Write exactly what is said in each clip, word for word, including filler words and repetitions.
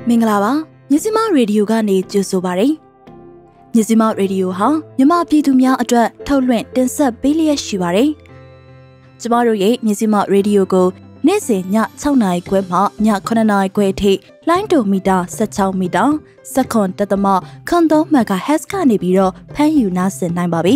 မင်္ဂလာပါမြစီမရေဒီယိုကနေကြိုဆိုပါရစေမြစီမရေဒီယိုဟာမြမပြည်သူများအတွက်ထုတ်လွှင့်တင်ဆက်ပေးလျက်ရှိပါတယ်ကျမတို့ရဲ့မြစီမရေဒီယိုကိုနေ့စဉ်ည၆နာရီခွဲမှညခုနှစ်နာရီခွဲအထိလိုင်းတိုမီတာ၁၆မီတာစက္ကွန်တသမခွန်သုံးမဂါဟက်ကနေပြီးတော့ဖမ်းယူနားဆင်နိုင်ပါပြီ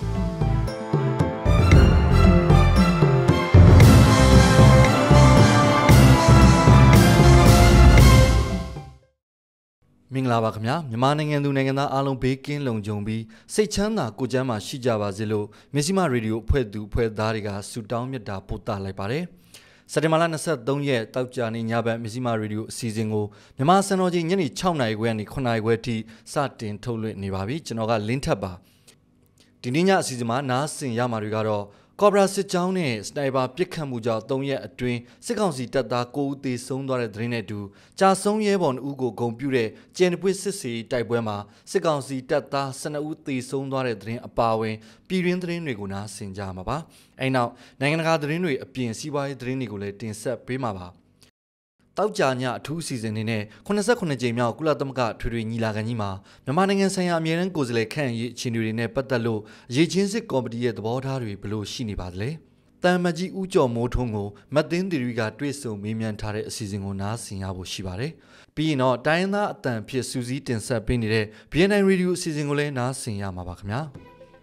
မင်္ဂလာပါခင်ဗျာမြန်မာနိုင်ငံသူနိုင်ငံသားအားလုံးဘေးကင်းလုံခြုံပြီးစိတ်ချမ်းသာကိုယ်ကျန်းမာရှိကြပါစေလို့မြစီမရေဒီယိုအဖွဲ့သူအဖွဲ့သားတွေကဆုတောင်းမြတ်တာပို့သလိုက်ပါတယ်စက်တင်ဘာလ၂၃ရက်တောက်ကြနေ့ညဘက်မြစီမရေဒီယိုအစီအစဉ်ကိုမြန်မာစံတော်ချိန်ညနေ၆နာရီခွဲကနေ၇နာရီခွဲအထိစတင်ထုတ်လွှင့်နေပါပြီကျွန်တော်ကလင်းထပ်ပါဒီနေ့ညအစီအစဉ်မှာနားဆင်ရမှာတွေကတော့ကော်ဘရာစစ်ကြောင်းနဲ့စနိုက်ပါပစ်ခတ်မှုကြောင့်၃ရက်အတွင်းစစ်ကောင်စီတပ်သား၉ဦးသေဆုံးသွားတဲ့သတင်းနဲ့အတူကြာဆုံးရဲဘော်၂ဦးကိုဂုဏ်ပြုတဲ့ကျန်တပွေစစ်စီတိုက်ပွဲမှာစစ်ကောင်စီတပ်သား၁၂ဦးသေဆုံးသွားတဲ့သတင်းအပါအဝင်ပြည်တွင်းသတင်းတွေကိုနားဆင်ကြမှာပါအဲနောက်နိုင်ငံတကာသတင်းတွေအပြင်စီးပွားရေးသတင်းတွေကိုလည်းတင်ဆက်ပေးမှာပါတောက်ကြညအထူးအစီအစဉ်နဲ့၈၉ကြိမ်မြောက်ကုလသမဂ္ဂထွေထွေညီလာခံကြီးမှာမြန်မာနိုင်ငံဆိုင်ရာအမြဲတမ်းကိုယ်စားလှယ်ခန့်အရေးအခြေအနေတွေနဲ့ပတ်သက်လို့အရေးချင်းစစ်ကော်မတီရဲ့သဘောထားတွေဘယ်လိုရှိနေပါသလဲတန်မကြီးဦးကျော်မိုးထွန်းကိုမတ်သင်းတီရီကတွေ့ဆုံမေးမြန်းထားတဲ့အစီအစဉ်ကိုနားဆင်ရဖို့ရှိပါတယ်ပြီးရင်တော့တိုင်းရင်းသားအတန်ဖြစ်စူးစီးတင်ဆက်ပေးနေတဲ့ ဘီ အန် အိုင် Radio အစီအစဉ်ကိုလည်းနားဆင်ရမှာပါခင်ဗျာ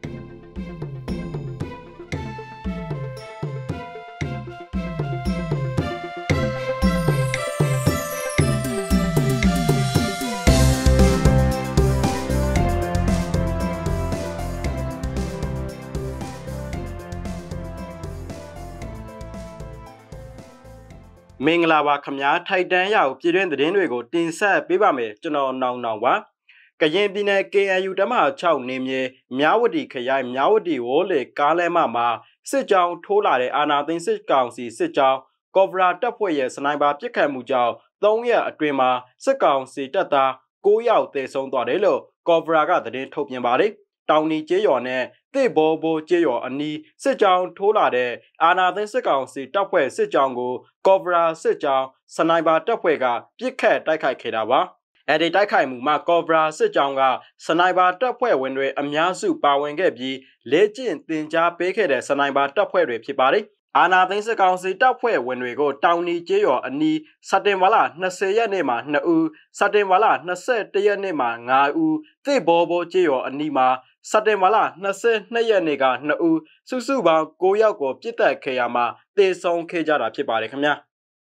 မင်္ဂလာပါခင်ဗျာထိုက်တန်ရောက်ပြည်တွင်းသတင်းတွေကိုတင်ဆက်ပေးပါမယ်ကျွန်တော်နောင်နောင်ပါကရင်ပြည်နယ် ကေအန်ယူ တပ်မဟာ၆နေမြေမြဝတီခရိုင်မြဝတီဝိုးလေကားလဲမမှာစစ်ကြောင်းထိုးလာတဲ့အာဏာသိမ်းစစ်ကောင်စီစစ်ကြောင်းကော်ဗရာတပ်ဖွဲ့ရဲ့စနိုက်ပါပစ်ခတ်မှုကြောင့်၃ရက်အတွင်းမှာစစ်ကောင်စီတပ်သား၉ယောက်သေဆုံးသွားတယ်လို့ကော်ဗရာကသတင်းထုတ်ပြန်ပါတယ်တောင်နီကျေးရွာနဲ့တေဘောဘိုကျေးရွာအနီးစစ်ကြောင်းထိုးလာတဲ့အာနာသိန်းစစ်ကောင်စီတပ်ဖွဲ့စစ်ကြောင်းကိုကော်ဗရာစစ်ကြောင်းစနိုက်ပါတပ်ဖွဲ့ကပစ်ခတ်တိုက်ခိုက်ခဲ့တာပါအဲဒီတိုက်ခိုက်မှုမှာကော်ဗရာစစ်ကြောင်းကစနိုက်ပါတပ်ဖွဲ့ဝင်တွေအများစုပါဝင်ခဲ့ပြီးလေ့ကျင့်သင်ကြားပေးခဲ့တဲ့စနိုက်ပါတပ်ဖွဲ့တွေဖြစ်ပါတယ်အာနာသိန်းစစ်ကောင်စီတပ်ဖွဲ့ဝင်တွေကိုတောင်နီကျေးရွာအနီးစက်တင်ဘာလ၂၀ရက်နေ့မှာ၂ဦးစက်တင်ဘာလ၂၁ရက်နေ့မှာ၅ဦးသေဘောဘိုကျေးရွာအနီးမှာစက်တင်ဘာလ၂၂ရက်နေ့က၂ဦးစုစုပေါင်း၉ယောက်ကိုပြစ်တက်ခဲ့ရမှာတေဆုံးခဲ့ကြတာဖြစ်ပါတယ်ခင်ဗျာ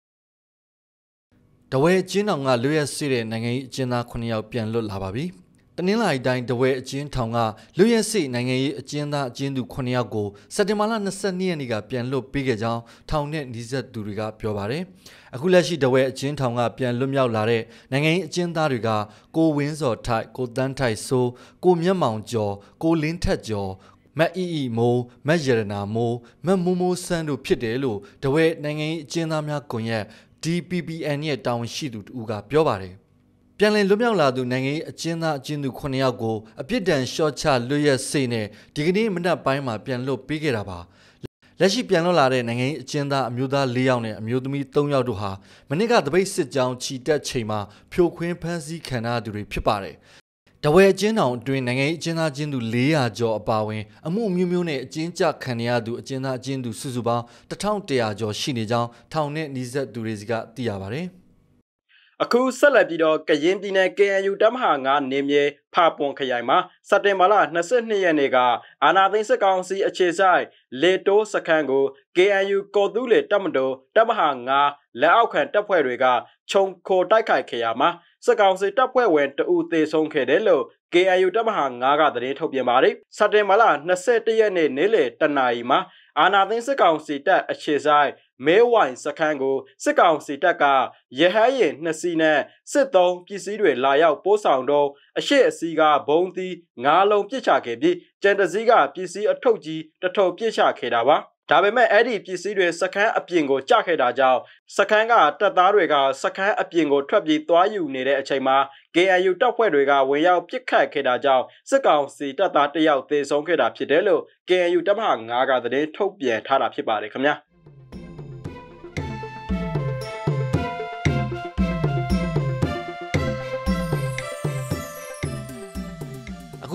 တဝဲအချင်းတောင်ကလွတ်ရက်စေတဲ့နိုင်ငံရေးအကျဉ်းသား၉ယောက်ပြန်လွတ်လာပါပြီတနင်္လာရီတိုင်းတဝဲအချင်းထောင်ကလွတ်ရက်စေနိုင်ငံရေးအကျဉ်းသားအကျဉ်းသူ၉ယောက်ကိုစက်တင်ဘာလ၂၂ရက်နေ့ကပြန်လွတ်ပေးခဲ့ကြောင်းထောင်နဲ့နှိစက်သူတွေကပြောပါတယ်အခုလက်ရှိတဝဲအချင်းထောင်ကပြန်လွတ်မြောက်လာတဲ့နိုင်ငံရေးအကျဉ်းသားတွေကကိုဝင်းစော်ထိုက်ကိုတန်းထိုက်စိုးကိုမျက်မှောင်ကျော်ကိုလင်းထက်ကျော်မတ်အီအီမိုးမတ်ရတနာမိုးမတ်မိုးမိုးဆန်းတို့ဖြစ်တယ်လို့တဝဲနိုင်ငံရေးအကျဉ်းသားများကွန်ရက် ဒီ ပီ ပီ အန် ရဲ့တာဝန်ရှိသူတူကပြောပါတယ်ပြန်လည်လွတ်မြောက်လာသူနိုင်ငံရေးအကျဉ်းသားအကျဉ်းသူ၉ယောက်ကိုအပြစ်ဒဏ်လျှော့ချလွတ်ရက်စေနဲ့ဒီကနေ့မနက်ပိုင်းမှာပြန်လွတ်ပေးခဲ့တာပါလက်ရှိပြန်လွတ်လာတဲ့နိုင်ငံရေးအကျဉ်းသားအမျိုးသား၄ယောက်နဲ့အမျိုးသမီး၃ယောက်တို့ဟာမနစ်ကတပိတ်စစ်ကြောင်းချီတက်ချိန်မှာဖြိုခွင်းဖမ်းဆီးခံရသူတွေဖြစ်ပါတယ်တဝဲအကျဉ်းထောင်အတွင်းနိုင်ငံရေးအကျဉ်းသားအကျဉ်းသူ၄ရာကျော်အပါအဝင်အမှုမျိုးမျိုးနဲ့အကျဉ်းချခံရသူအကျဉ်းသားအကျဉ်းသူစုစုပေါင်း၁၁၀၀ကျော်ရှိနေကြောင်းထောင်နဲ့နှိစက်သူတွေကသိရပါတယ်အခုဆက်လက်ပြီးတော့ကရင်ပြည်နယ် ကေအန်ယူ တပ်မဟာ၅နေမြေဖာပွန်ခရိုင်မှာစက်တင်ဘာလ၂၂ရက်နေ့ကအာနာသိန်းစစ်ကောင်စီအခြေဆိုင်လေတိုးစခန်းကို ကေအန်ယူ ကော်တူးလေတပ်မတော်တပ်မဟာ၅လက်အောက်ခံတပ်ဖွဲ့တွေကခြုံခိုတိုက်ခိုက်ခဲ့ရမှာစစ်ကောင်စီတပ်ဖွဲ့ဝင်တအူသေဆုံးခဲ့တယ်လို့ ကေအန်ယူ တပ်မဟာ၅ကသတင်းထုတ်ပြန်ပါတယ်စက်တင်ဘာလ၂၁ရက်နေ့နေ့လယ်တနာရီမှာအာနာသိန်းစစ်ကောင်စီတပ်အခြေဆိုင်မဲဝိုင်စခန်းကိုစစ်ကောင်စီတပ်ကရဟန်းရင်နှစ်စီးနဲ့စစ်သုံးပစ္စည်းတွေလာရောက်ပို့ဆောင်တော့အရှိအစီးကဘုံသီး၅လုံးပစ်ချခဲ့ပြီးကျန်တစည်းကပစ္စည်းအထုပ်ကြီးတထုပ်ပစ်ချခဲ့တာပါဒါပေမဲ့အဲ့ဒီပစ္စည်းတွေစခန်းအပြင်ကိုကျခဲ့တာကြောင့်စခန်းကတပ်သားတွေကစခန်းအပြင်ကိုထွက်ပြေးသွားယူနေတဲ့အချိန်မှာ ကေအန်ယူ တပ်ဖွဲ့တွေကဝင်ရောက်ပစ်ခတ်ခဲ့တာကြောင့်စစ်ကောင်စီတပ်သားတစ်ယောက်သေဆုံးခဲ့တာဖြစ်တယ်လို့ ကေအန်ယူ တပ်မဟာ၅ကသတင်းထုတ်ပြန်ထားတာဖြစ်ပါတယ်ခင်ဗျာ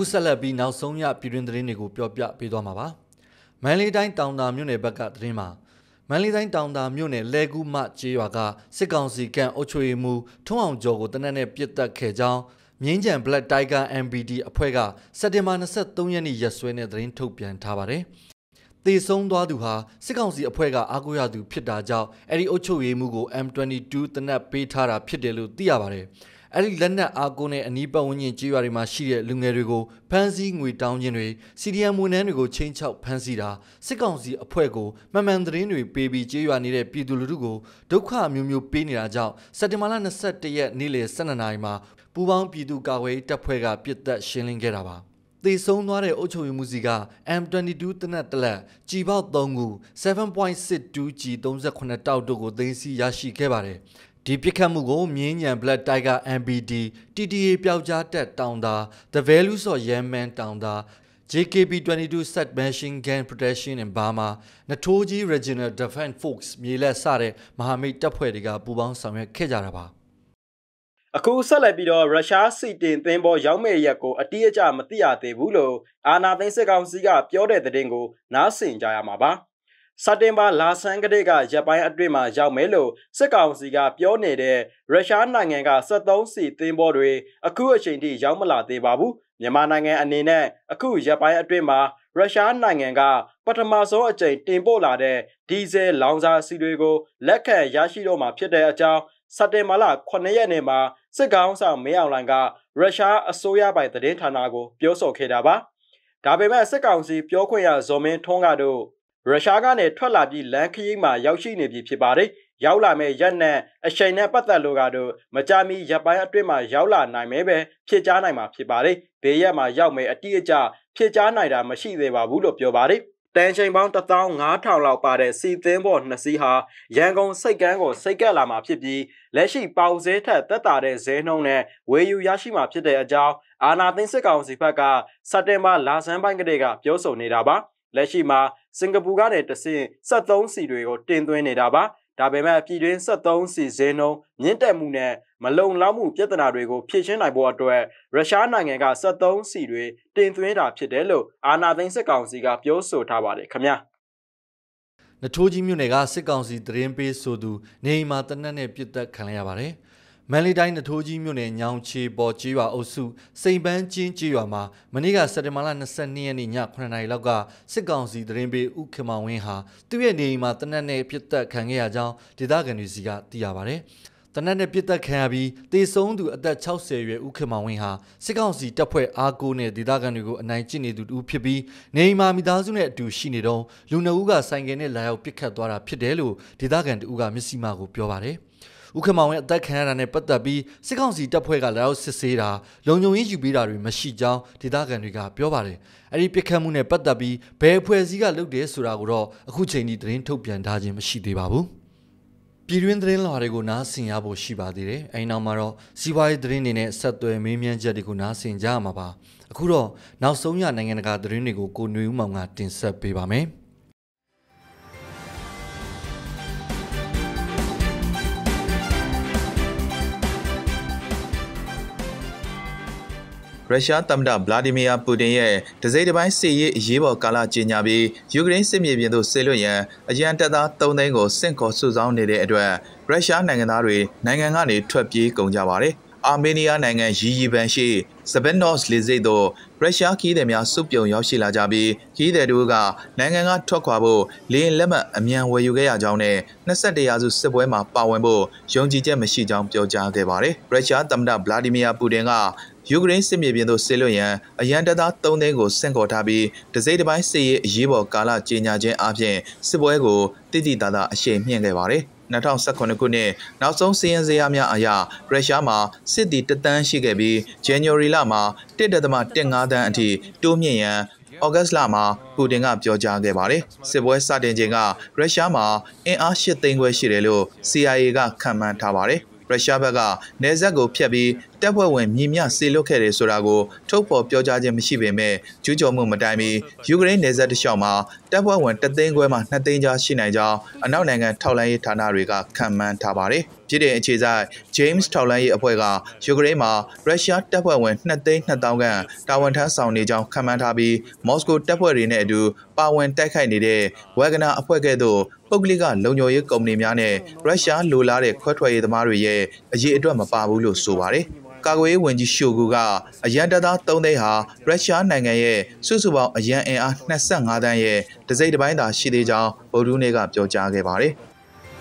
အခုဆက်လက်ပြီးနောက်ဆုံးရပြည်တွင်းသတင်းတွေကိုပြောပြပေးသွားမှာပါမန္တလေးတိုင်းတောင်သာမြို့နယ်ဘက်ကသတင်းမှာမန္တလေးတိုင်းတောင်သာမြို့နယ်လဲကူမကျေးရွာကစစ်ကောင်စီကအုပ်ချုပ်ရေးမှူးထွန်းအောင်ကျော်ကိုတနက်နေ့ပစ်တက်ခဲ့ကြောင်းမြင်းကြံ Black Tiger အမ် ဘီ ဒီ အဖွဲ့ကစက်တင်ဘာ၂၃ရက်နေ့ရက်စွဲနဲ့သတင်းထုတ်ပြန်ထားပါတယ်။သေဆုံးသွားသူဟာစစ်ကောင်စီအဖွဲ့ကအားကိုးရသူဖြစ်တာကြောင့်အဲ့ဒီအုပ်ချုပ်ရေးမှူးကို အမ် ၂၂ တနက်ပေးထားတာဖြစ်တယ်လို့သိရပါတယ်။အဲ့ဒီလက်နက်အားကိုးနဲ့အနီးပတ်ဝန်းကျင်ကျေးရွာတွေမှာရှိတဲ့လူငယ်တွေကိုဖမ်းဆီးငွေတောင်းခြင်းတွေစီဒီအမ်ဝန်ထမ်းတွေကိုချင်းချောက်ဖမ်းဆီးတာစစ်ကောင်စီအဖွဲ့ကိုမှန်မှန်သတင်းတွေပေးပြီးကျေးရွာနေတဲ့ပြည်သူလူထုကိုဒုက္ခမျိုးမျိုးပေးနေတာကြောင့်စက်တင်ဘာလ၂၁ရက်နေ့လယ်၁၂နာရီမှာပူပေါင်းပြည်သူကာကွယ်တပ်ဖွဲ့ကပြစ်တက်ရှင်းလင်းခဲ့တာပါသေဆုံးသွားတဲ့အုပ်ချုပ်ရေးမှူးစီက အမ် ၂၂ တနက်တလက်ကြီးပေါက်၃ခု seven point six two ဂျီ ၃၈ တောက်တို့ကိုသိမ်းဆည်းရရှိခဲ့ပါတယ်ဒီပြစ်ခတ်မှုကိုမြင်းညံ Black Tiger အမ် ဘီ ဒီ တီ တီ အေ ပျောက်ကြားတက်တောင်သာ The Values of Yemen တောင်သာ ဂျေ ကေ ပီ ၂၂ Set Machine Gun Protection in Burma နထိုးကြီး Regional Defense Force မြေလက်စတဲ့မဟာမိတ်တပ်ဖွဲ့တွေကပူးပေါင်းဆောင်ရွက်ခဲ့ကြတာပါအခုဆက်လက်ပြီးတော့ရုရှားစီတင်သင်းပေါ်ရောက်မဲ့ရက်ကိုအတိအကျမသိရသေးဘူးလို့အာဏာသိမ်းစစ်ကောင်စီကပြောတဲ့သတင်းကိုနားဆင်ကြရမှာပါစက်တင်ဘာလဆန်းကတည်းကရပ်ပိုင်းအတွင်းမှာရောက်မယ်လို့စစ်ကောင်စီကပြောနေတဲ့ရုရှားနိုင်ငံကစက်သုံးစီသင်းပေါ်တွေအခုအချိန်ထိရောက်မလာသေးပါဘူးမြန်မာနိုင်ငံအနေနဲ့အခုရပ်ပိုင်းအတွင်းမှာရုရှားနိုင်ငံကပထမဆုံးအကြိမ်တင်ပို့လာတဲ့ဒီဇယ်လောင်စာဆီတွေကိုလက်ခံရရှိတော့မှာဖြစ်တဲ့အကြောင်းစက်တင်ဘာလခုနှစ်ရက်နေ့မှာစစ်ကောင်ဆောင်မင်းအောင်လှိုင်ကရုရှားအစိုးရပိုင်သတင်းဌာနကိုပြောဆိုခဲ့တာပါဒါပေမဲ့စစ်ကောင်စီပြောခွင့်ရဇော်မင်းထွန်းကတော့ရုရှားကနေထွက်လာပြီးလမ်းခရီးမှာရောက်ရှိနေပြီဖြစ်ပါတယ်ရောက်လာမဲ့ရက်နဲ့အချိန်နဲ့ပတ်သက်လို့ကတော့မကြာမီရပ်ပိုင်းအတွင်းမှာရောက်လာနိုင်မယ်ပဲဖြစ်ကြားနိုင်မှာဖြစ်ပါတယ်ဘေးရက်မှာရောက်မယ်အတိအကျဖြစ်ကြားနိုင်တာမရှိသေးပါဘူးလို့ပြောပါတယ်တန်ချိန်ပေါင်းတစ်သောင်းငါးထောင်လောက်ပါတဲ့စီသင်းပေါ်နှစ်စီးဟာရန်ကုန်စိတ်ကမ်းကိုစိတ်ကပ်လာမှာဖြစ်ပြီးလက်ရှိပေါင်စဲထက်သက်သာတဲ့ဇဲနှုံးနဲ့ဝေယူရရှိမှာဖြစ်တဲ့အကြောင်းအာနာသိန်းစစ်ကောင်စီဘက်ကစက်တင်ဘာလဆန်းပိုင်းကတည်းကပြောဆိုနေတာပါလက်ရှိမှာစင်ကာပူကနေတဆင့်စက်သုံးစီတွေကိုတင်သွင်းနေတာပါဒါပေမဲ့ပြည်တွင်းစက်သုံးစီဈေးနှုန်းမြင့်တက်မှုနဲ့မလုံလောက်မှုပြဿနာတွေကိုဖြေရှင်းနိုင်ဖို့အတွက်ရုရှားနိုင်ငံကစက်သုံးစီတွေတင်သွင်းတာဖြစ်တယ်လို့အာဏာသိမ်းစစ်ကောင်စီကပြောဆိုထားပါတယ်ခင်ဗျာနထိုးကြီးမြို့နယ်ကစစ်ကောင်စီသတင်းပေးဆိုသူနေအိမ်မှာတနက်နဲ့ပြစ်တက်ခံရပါတယ်မန္တလေးတိုင်းနထိုးကြီးမြို့နယ်ညောင်ချေပေါ်ကျေးရွာအုပ်စုစိန်ပန်းကျင်းကျေးရွာမှာမနေ့ကစက်တင်ဘာလ၂၂ရက်နေ့ညခုနှစ်နာရီလောက်ကစစ်ကောင်စီသတင်းပေးဦးခင်မောင်ဝင်းဟာသူ့ရဲ့နေအိမ်မှာတနက်နဲ့ပြစ်တက်ခံခဲ့ရကြောင်းဒေသခံတွေစီကသိရပါတယ်တနက်နဲ့ပြစ်တက်ခံရပြီးတေဆုံးသူအသက်၆၀ရွယ်ဦးခင်မောင်ဝင်းဟာစစ်ကောင်စီတပ်ဖွဲ့အားကိုးနဲ့ဒေသခံတွေကိုအနိုင်ကျင့်နေသူတူဖြစ်ပြီးနေအိမ်မှာမိသားစုနဲ့အတူရှိနေတော့လူနှစ်ဦးကဆိုင်ကယ်နဲ့လာရောက်ပစ်ခတ်သွားတာဖြစ်တယ်လို့ဒေသခံတူကမျက်စိမှကိုပြောပါတယ်ဦးခမောင်ရဲ့အသက်ခံရတာနဲ့ပတ်သက်ပြီးစစ်ကောင်စီတပ်ဖွဲ့ကလာရောက်စစ်ဆေးတာလုံခြုံရေးယူပေးတာတွေမရှိကြောင်းဒေသခံတွေကပြောပါတယ်။အဲဒီပြစ်ခတ်မှုနဲ့ပတ်သက်ပြီးဘယ်အဖွဲ့အစည်းကလုပ်တယ်ဆိုတာကိုတော့အခုချိန်ထိသတင်းထုတ်ပြန်ထားခြင်းမရှိသေးပါဘူး။ပြည်တွင်းသတင်းလွှာတွေကိုနားဆင်ရဖို့ရှိပါသေးတယ်။အဲဒီနောက်မှာတော့စီးပွားရေးသတင်းတွေနဲ့ဆက်သွယ်မေးမြန်းချက်တွေကိုနားဆင်ကြရမှာပါ။အခုတော့နောက်ဆုံးရနိုင်ငံတကာသတင်းတွေကိုကိုຫນွေဦးမောင်ကတင်ဆက်ပေးပါမယ်။ရုရှားသမ္မတဗလာဒီမီယာပူတင်ရဲ့တစိမ့်တစ်ပိုင်းစစ်ရေးအရေးပေါ်ကာလကြေညာပြီးယူကရိန်းစစ်မြေပြင်သို့ဆေလွတ်ရန်အရန်တပ်သားသုံးသိန်းကိုစင့်ခေါ်စုဆောင်းနေတဲ့အတွက်ရုရှားနိုင်ငံသားတွေနိုင်ငံကနေထွက်ပြေးကုန်ကြပါတယ်။အာမေးနီးယားနိုင်ငံရီရီဗန်ရှိစပက်နော့စ်လေဆိပ်သို့ရုရှားခီးသည်များစုပြုံရောက်ရှိလာကြပြီးခီးသည်တို့ကနိုင်ငံကထွက်ခွာဖို့လေယာဉ်လက်မှတ်အမြန်ဝယ်ယူခဲ့ရကြောင်းနဲ့၂၁ရာစုစစ်ပွဲမှာပါဝင်ဖို့ယုံကြည်ချက်မရှိကြောင်းပြောကြားခဲ့ပါတယ်။ရုရှားသမ္မတဗလာဒီမီယာပူတင်ကယူကရိန်းစစ်မြေပြင်သို့ဆေလွတ်ရန်အရန်တပ်သားသုံးသိန်းကိုစင့်ခေါ်ထားပြီးတစိမ့်တစ်ပိုင်းစစ်ရေးအရေးပေါ်ကာလကြေညာခြင်းအပြင်စစ်ပွဲကိုတိတိတသားအရှိန်မြှင့်ခဲ့ပါတယ်။၂၀၁၇ခုနှစ်နောက်ဆုံးစီးရင်စရာများအရရုရှားမှာစစ်သည်တသန်းရှိခဲ့ပြီး January လမှာ တစ်ဒသမ တစ်ငါးသန်းအထိတိုးမြင့်ရန်ဩဂတ်လမှာပူတင်ကပြောကြားခဲ့ပါတယ်။စစ်ပွဲစတင်ချိန်ကရုရှားမှာအင်အားရှစ်သိန်းခွဲရှိတယ်လို့ စီ အိုင် အေ ကခန့်မှန်းထားပါတယ်။ရုရှားဘက်ကနေဆက်ကိုဖျက်ပြီးတပ်ဖွဲ့ဝင်မြည်မြဆေးလွတ်ခဲ့တယ်ဆိုတာကိုထုတ်ဖော်ပြောကြားခြင်းမရှိပေမဲ့ကျူးကျော်မှုမတိုင်မီယူကရိန်းနယ်စပ်တစ်လျှောက်မှာတပ်ဖွဲ့ဝင်တသိန်းခွဲမှနှစ်သိန်းကြားရှိနိုင်ကြောင်းအနောက်နိုင်ငံထောက်လှမ်းရေးဌာနတွေကခန့်မှန်းထားပါတယ်။ပြည်ထောင်အခြေစိုက် James ထောက်လှမ်းရေးအဖွဲ့ကယူကရိန်းမှာရုရှားတပ်ဖွဲ့ဝင်နှစ်သိန်းနှစ်သောင်းခန့်တာဝန်ထမ်းဆောင်နေကြောင်းခန့်မှန်းထားပြီးမော်စကိုတပ်ဖွဲ့တွေနဲ့အတူပါဝင်တိုက်ခိုက်နေတဲ့ဝဂနာအဖွဲ့ကဲ့သို့ပုဂ္ဂလိကလုံခြုံရေးကုမ္ပဏီများနဲ့ရုရှားလိုလားတဲ့ခွဲထွက်ရေးသမားတွေရဲ့အရေးအတွက်မပါဘူးလို့ဆိုပါတယ်။ကာကွယ်ရေးဝန်ကြီးရှိုဂူကအရန်တပ်သားသုံးသိန်းဟာရုရှားနိုင်ငံရဲ့စုစုပေါင်းအရန်အင်အားနှစ်ဆယ့်ငါးတန်းရဲ့တစိမ့်တစ်ပိုင်းသာရှိသေးကြောင်းဗုဒ္ဓဟူးနေ့ကပြောကြားခဲ့ပါတယ်။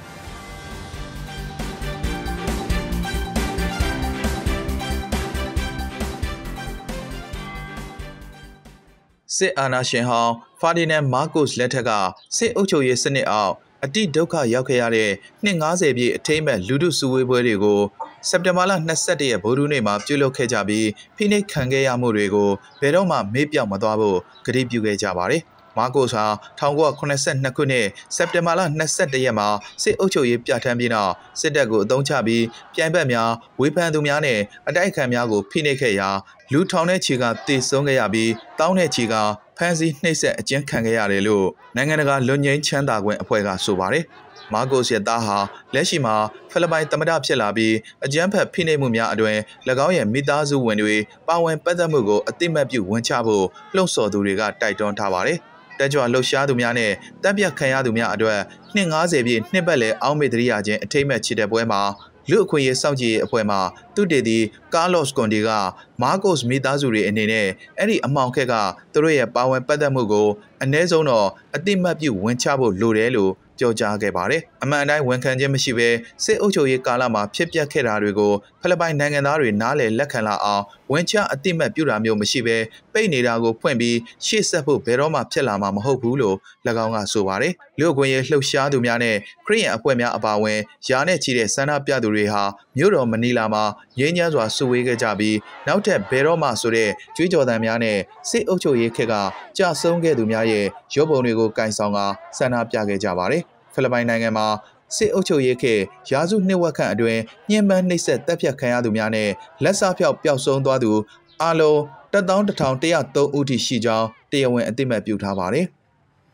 စစ်အာဏာရှင်ဟောင်းဖာဒီနန်မာကိုစ်လက်ထက်ကစစ်အုပ်ချုပ်ရေးစနစ်အောက်အတိဒုက္ခရောက်ခဲ့ရတဲ့နှစ်ငါးဆယ်ပြည့်အထိမ်းအမှတ်လူထုစုဝေးပွဲတွေကိုစက်တင်ဘာလ၂၁ရက်ဗုဒ္ဓဟူးနေ့မှာပြုလုပ်ခဲ့ကြပြီးဖိနှိပ်ခံခဲ့ရမှုတွေကိုဘယ်တော့မှမေ့ပြောက်မသွားဖို့ကတိပြုခဲ့ကြပါတယ်။မာကိုစ်ဟာ၁၉၇၂ခုနှစ်စက်တင်ဘာလ၂၁ရက်မှာစစ်အုပ်ချုပ်ရေးပြဋ္ဌာန်းပြီးနောက်စစ်တပ်ကိုအုံချပြီးပြိုင်ဘက်များဝေဖန်သူများနဲ့အတိုက်အခံများကိုဖိနှိပ်ခဲ့ရာလူထောင်တဲ့ချီကတည်ဆုံးခဲ့ရပြီးတောင်းတဲ့ချီကဖမ်းဆီးနှိပ်စက်အကျဉ်းခံခဲ့ရတယ်လို့နိုင်ငံတကာလွတ်ငြိမ်းချမ်းသာခွင့်အဖွဲ့ကဆိုပါတယ်။မာကိုစ်ရဲ့သားဟာလက်ရှိမှာဖိလစ်ပိုင်သမ္မတဖြစ်လာပြီးအကြမ်းဖက်ဖိနှိပ်မှုများအတွင်၎င်းရဲ့မိသားစုဝင်တွေပါဝင်ပတ်သက်မှုကိုအသိမှတ်ပြုဝန်ချဖို့လှုံ့ဆော်သူတွေကတိုက်တွန်းထားပါတယ်။တက်ကြွလှုပ်ရှားသူများနဲ့တပ်ပြတ်ခံရသူများအတွက်နှစ်ငါးဆယ်ပြည့်နှစ်ပတ်လည်အောက်မေ့တရိယာချင်းအထိမ်းအမှတ်ချစ်တဲ့ပွဲမှာလူအခွင့်အရေးစောင့်ကြည့်ရေးအဖွဲ့မှသူတည်သည်ကာလော့စ်ကွန်ဒီကမာကိုစ်မိသားစုတွေအနေနဲ့အဲ့ဒီအမှောင်ခက်ကသူတို့ရဲ့ပါဝင်ပတ်သက်မှုကိုအ ਨੇ ဆုံးတော့အတိမတ်ပြုဝန်ချဖို့လိုတယ်လို့ပြောကြားခဲ့ပါတယ်။အမှန်တိုင်းဝန်ခံခြင်းမရှိဘဲစစ်အုပ်ချုပ်ရေးကာလမှာဖြစ်ပျက်ခဲ့တာတွေကိုဖိလစ်ပိုင်နိုင်ငံသားတွေနားလည်လက်ခံလာအောင်ဝန်ချအတိမတ်ပြုတာမျိုးမရှိဘဲပိတ်နေတာကိုဖွင့်ပြီးရှေ့ဆက်ဖို့ဘယ်တော့မှဖြစ်လာမှာမဟုတ်ဘူးလို့၎င်းကဆိုပါတယ်။လူ့အခွင့်အရေးလှုပ်ရှားသူများနဲ့ခရီးရန်အဖွဲ့များအပါအဝင်ယာနဲ့ချီတဲ့ဆန္ဒပြသူတွေဟာမြို့တော်မနီလာမှာငြိမ်းချမ်းစွာစုဝေးခဲ့ကြပြီးနောက်ထပ်ဘယ်တော့မှဆိုတဲ့ကြွေးကြော်သံများနဲ့စစ်အုပ်ချုပ်ရေးခက်ကကြာဆုံးခဲ့သူများရဲ့ရုပ်ပုံတွေကိုကင်ဆောင်ကဆန္ဒပြခဲ့ကြပါတယ်ဖိလစ်ပိုင်နိုင်ငံမှာစစ်အုပ်ချုပ်ရေးခေတ်ရာစုနှစ်ဝက်ခန့်အတွင်းညှဉ်းပန်းနှိပ်စက်တပ်ဖြတ်ခံရသူများနဲ့လက်စားဖြောက်ပျောက်ဆုံးသွားသူအလုံးတသောင်းတစ်ထောင်တစ်ရာသုံးဦးထိရှိကြောင်းတရားဝင်အသိအမှတ်ပြုထားပါတယ်။